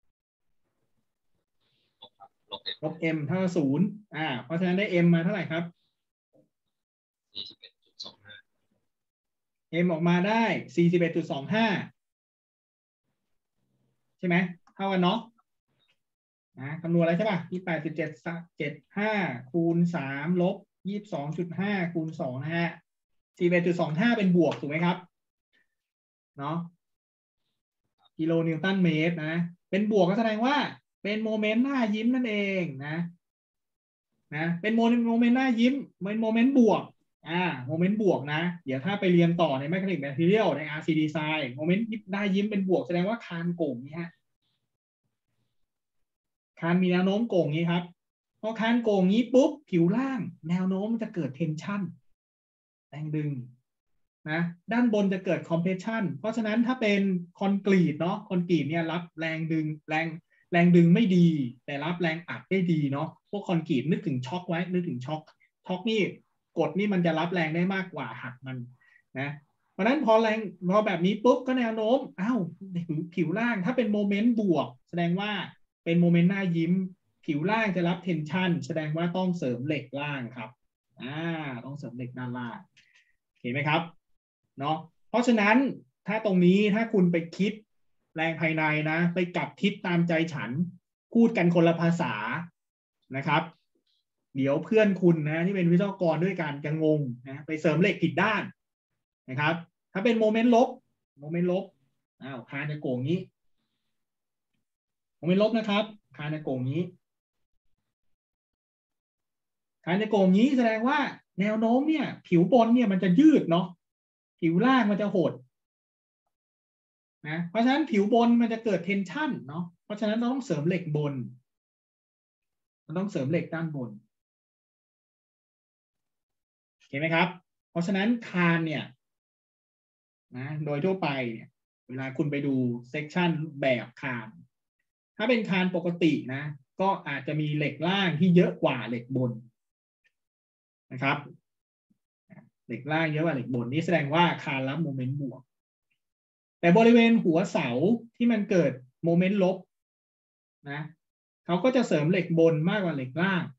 ลบ m เท่ากับศูนย์อ่าเพราะฉะนั้นได้ m มาเท่าไหร่ครับสี่สิบเอ็ดจุดสองห้า m ออกมาได้ สี่สิบเอ็ดจุดสองห้า ใช่ไหมเท่ากันเนาะนะคำนวณอะไรใช่ป่ะยี่สิบแปดจุดเจ็ดเจ็ดห้าคูณสามลบยี่สิบสองจุดห้าคูณสองนะฮะ สี่สิบเอ็ดจุดสองห้า เป็นบวกถูกไหมครับเนาะกิโลนิวตันเมตรนะเป็นบวกก็แสดงว่าเป็นโมเมนต์หน้ายิ้มนั่นเองนะนะเป็นโมเมนต์หน้ายิ้มเป็นโมเมนต์บวกอ่าโมเมนต์บวกนะเดี๋ยวถ้าไปเรียนต่อใน Mechanics Material ใน อาร์ ซี Design โมเมนต์หน้ายิ้มเป็นบวกแสดงว่าคานโก่งนี่ฮะคานมีแนวโน้มโก่งนี้ครับพอคานโก่งนี้ปุ๊บผิวล่างแนวโน้มมันจะเกิดเทนชันแรงดึงนะด้านบนจะเกิดคอมเพรสชันเพราะฉะนั้นถ้าเป็นคอนกรีตเนาะคอนกรีตเนี่ยรับแรงดึงแรงแรงดึงไม่ดีแต่รับแรงอัดได้ดีเนาะพวกคอนกรีตนึกถึงช็อคไว้นึกถึงช็อคช็อคนี่กดนี่มันจะรับแรงได้มากกว่าหักมันนะเพราะนั้นพอแรงพอแบบนี้ปุ๊บก็แนวโน้มอ้าวผิวล่างถ้าเป็นโมเมนต์บวกแสดงว่าเป็นโมเมนต์หน้ายิ้มผิวล่างจะรับเทนชันแสดงว่าต้องเสริมเหล็กล่างครับอ่าต้องเสริมเหล็กด้านล่างเห็นไหมครับเนาะเพราะฉะนั้นถ้าตรงนี้ถ้าคุณไปคิดแรงภายในนะไปกลับทิศตามใจฉันพูดกันคนละภาษานะครับเดี๋ยวเพื่อนคุณนะที่เป็นวิศวกรด้วยกันจะงงนะไปเสริมเหล็กผิดด้านนะครับถ้าเป็นโมเมนต์ลบโมเมนต์ลบอ้าวคานจะโก่งนี้โมเมนต์ลบนะครับคานจะโก่งนี้คานจะโก่งนี้แสดงว่าแนวโน้มเนี่ยผิวบนเนี่ยมันจะยืดเนาะผิวล่างมันจะหดนะเพราะฉะนั้นผิวบนมันจะเกิดเทนชันเนาะเพราะฉะนั้นเราต้องเสริมเหล็กบนเราต้องเสริมเหล็กด้านบนเห็นไหมครับเพราะฉะนั้นคานเนี่ยนะโดยทั่วไปเนี่ยเวลาคุณไปดูเซกชันแบบคานถ้าเป็นคานปกตินะก็อาจจะมีเหล็กล่างที่เยอะกว่าเหล็กบนนะครับเหล็กล่างเยอะกว่าเหล็กบนนี่แสดงว่าคานรับโมเมนต์บวกแต่บริเวณหัวเสาที่มันเกิดโมเมนต์ลบนะเขาก็จะเสริมเหล็กบนมากกว่าเหล็กล่าง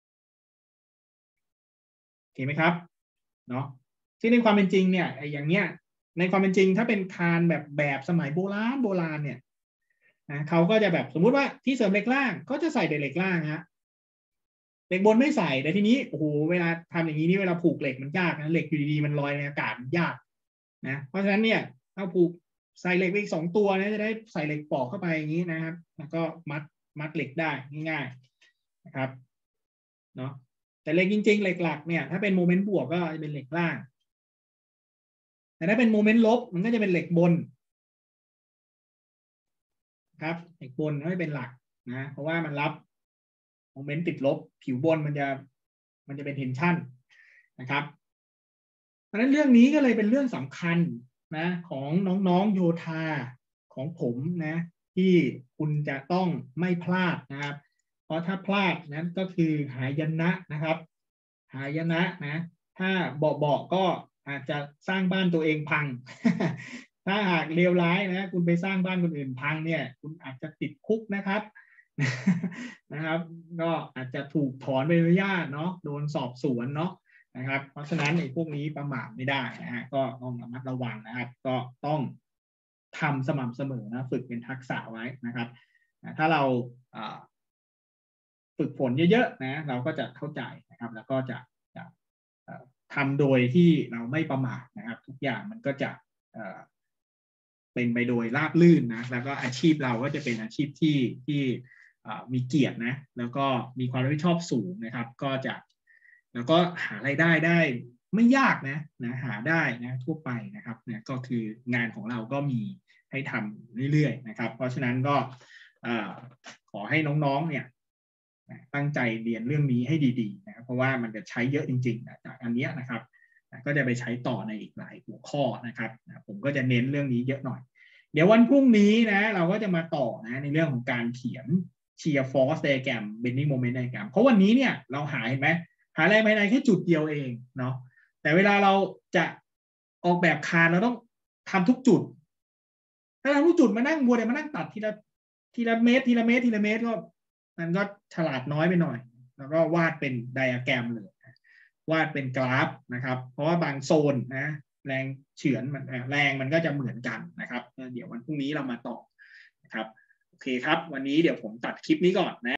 เห็นไหมครับเนาะที่ในความเป็นจริงเนี่ยไอ้อย่างเนี้ยในความเป็นจริงถ้าเป็นคานแบบแบบสมัยโบราณโบราณเนี่ยนะเขาก็จะแบบสมมุติว่าที่เสริมเหล็กล่างก็จะใส่แต่เหล็กล่างฮะเหล็กบนไม่ใส่แต่ทีนี้โอ้โหเวลาทำอย่างนี้นี่เวลาผูกเหล็กมันยากนะเหล็กอยู่ดีๆมันลอยในอากาศมันยากนะเพราะฉะนั้นเนี่ยถ้าผูกใส่เหล็กไปอีกสองตัวนะจะได้ใส่เหล็กปอกเข้าไปอย่างนี้นะครับแล้วก็มัดมัดเหล็กได้ง่ายๆนะครับเนาะแต่เหล็กจริงๆเหล็กหลักเนี่ยถ้าเป็นโมเมนต์บวกก็จะเป็นเหล็กล่างแต่ถ้าเป็นโมเมนต์ลบมันก็จะเป็นเหล็กบนครับเหล็กบนไม่เป็นหลักนะเพราะว่ามันรับโมเมนต์ติดลบผิวบนมันจะมันจะเป็นเทนชันนะครับเพราะฉะนั้นเรื่องนี้ก็เลยเป็นเรื่องสำคัญนะของน้องๆโยธาของผมนะที่คุณจะต้องไม่พลาดนะครับเพราะถ้าพลาดนั้นก็คือหายนะนะครับหายนะนะถ้าเบาๆก็อาจจะสร้างบ้านตัวเองพัง ถ้าหากเลวร้ายนะคุณไปสร้างบ้านคนอื่นพังเนี่ยคุณอาจจะติดคุกนะครับ นะครับก็อาจจะถูกถอนใบอนุญาตเนาะโดนสอบสวนเนาะนะครับเพราะฉะนั้นไอ้พวกนี้ประมาทไม่ได้นะฮะก็ต้องระมัดระวังนะครับก็ต้องทำสม่ำเสมอนะฝึกเป็นทักษะไว้นะครับถ้าเราฝึกฝนเยอะๆนะเราก็จะเข้าใจนะครับแล้วก็จะจะทำโดยที่เราไม่ประมาทนะครับทุกอย่างมันก็จะเป็นไปโดยราบรื่นนะแล้วก็อาชีพเราก็จะเป็นอาชีพที่ที่มีเกียรตินะแล้วก็มีความรับผิดชอบสูงนะครับก็จะแล้วก็หารายได้ได้ไม่ยากนะนะหาได้นะทั่วไปนะครับเนี่ยก็คืองานของเราก็มีให้ทำเรื่อยๆนะครับเพราะฉะนั้นก็ขอให้น้องๆเนี่ยตั้งใจเรียนเรื่องนี้ให้ดีๆนะครับเพราะว่ามันจะใช้เยอะจริงๆนะจากอันนี้นะครับก็จะไปใช้ต่อในอีกหลายหัวข้อนะครับผมก็จะเน้นเรื่องนี้เยอะหน่อยเดี๋ยววันพรุ่งนี้นะเราก็จะมาต่อนะในเรื่องของการเขียน shear force diagram bending moment diagram เพราะวันนี้เนี่ยเราหาเห็นไหมหาแรงภายในแค่จุดเดียวเองเนาะแต่เวลาเราจะออกแบบคานเราต้องทำทุกจุดถ้าทำทุกจุดมานั่งบัวเดี๋ยวมานั่งตัดทีละทีละเมตรทีละเมตรทีละเมตรก็มันก็ฉลาดน้อยไปหน่อยแล้วก็วาดเป็นไดอะแกรมเลยวาดเป็นกราฟนะครับเพราะว่าบางโซนนะแรงเฉือนมันแรงมันก็จะเหมือนกันนะครับเดี๋ยววันพรุ่งนี้เรามาต่อนะครับโอเคครับวันนี้เดี๋ยวผมตัดคลิปนี้ก่อนนะ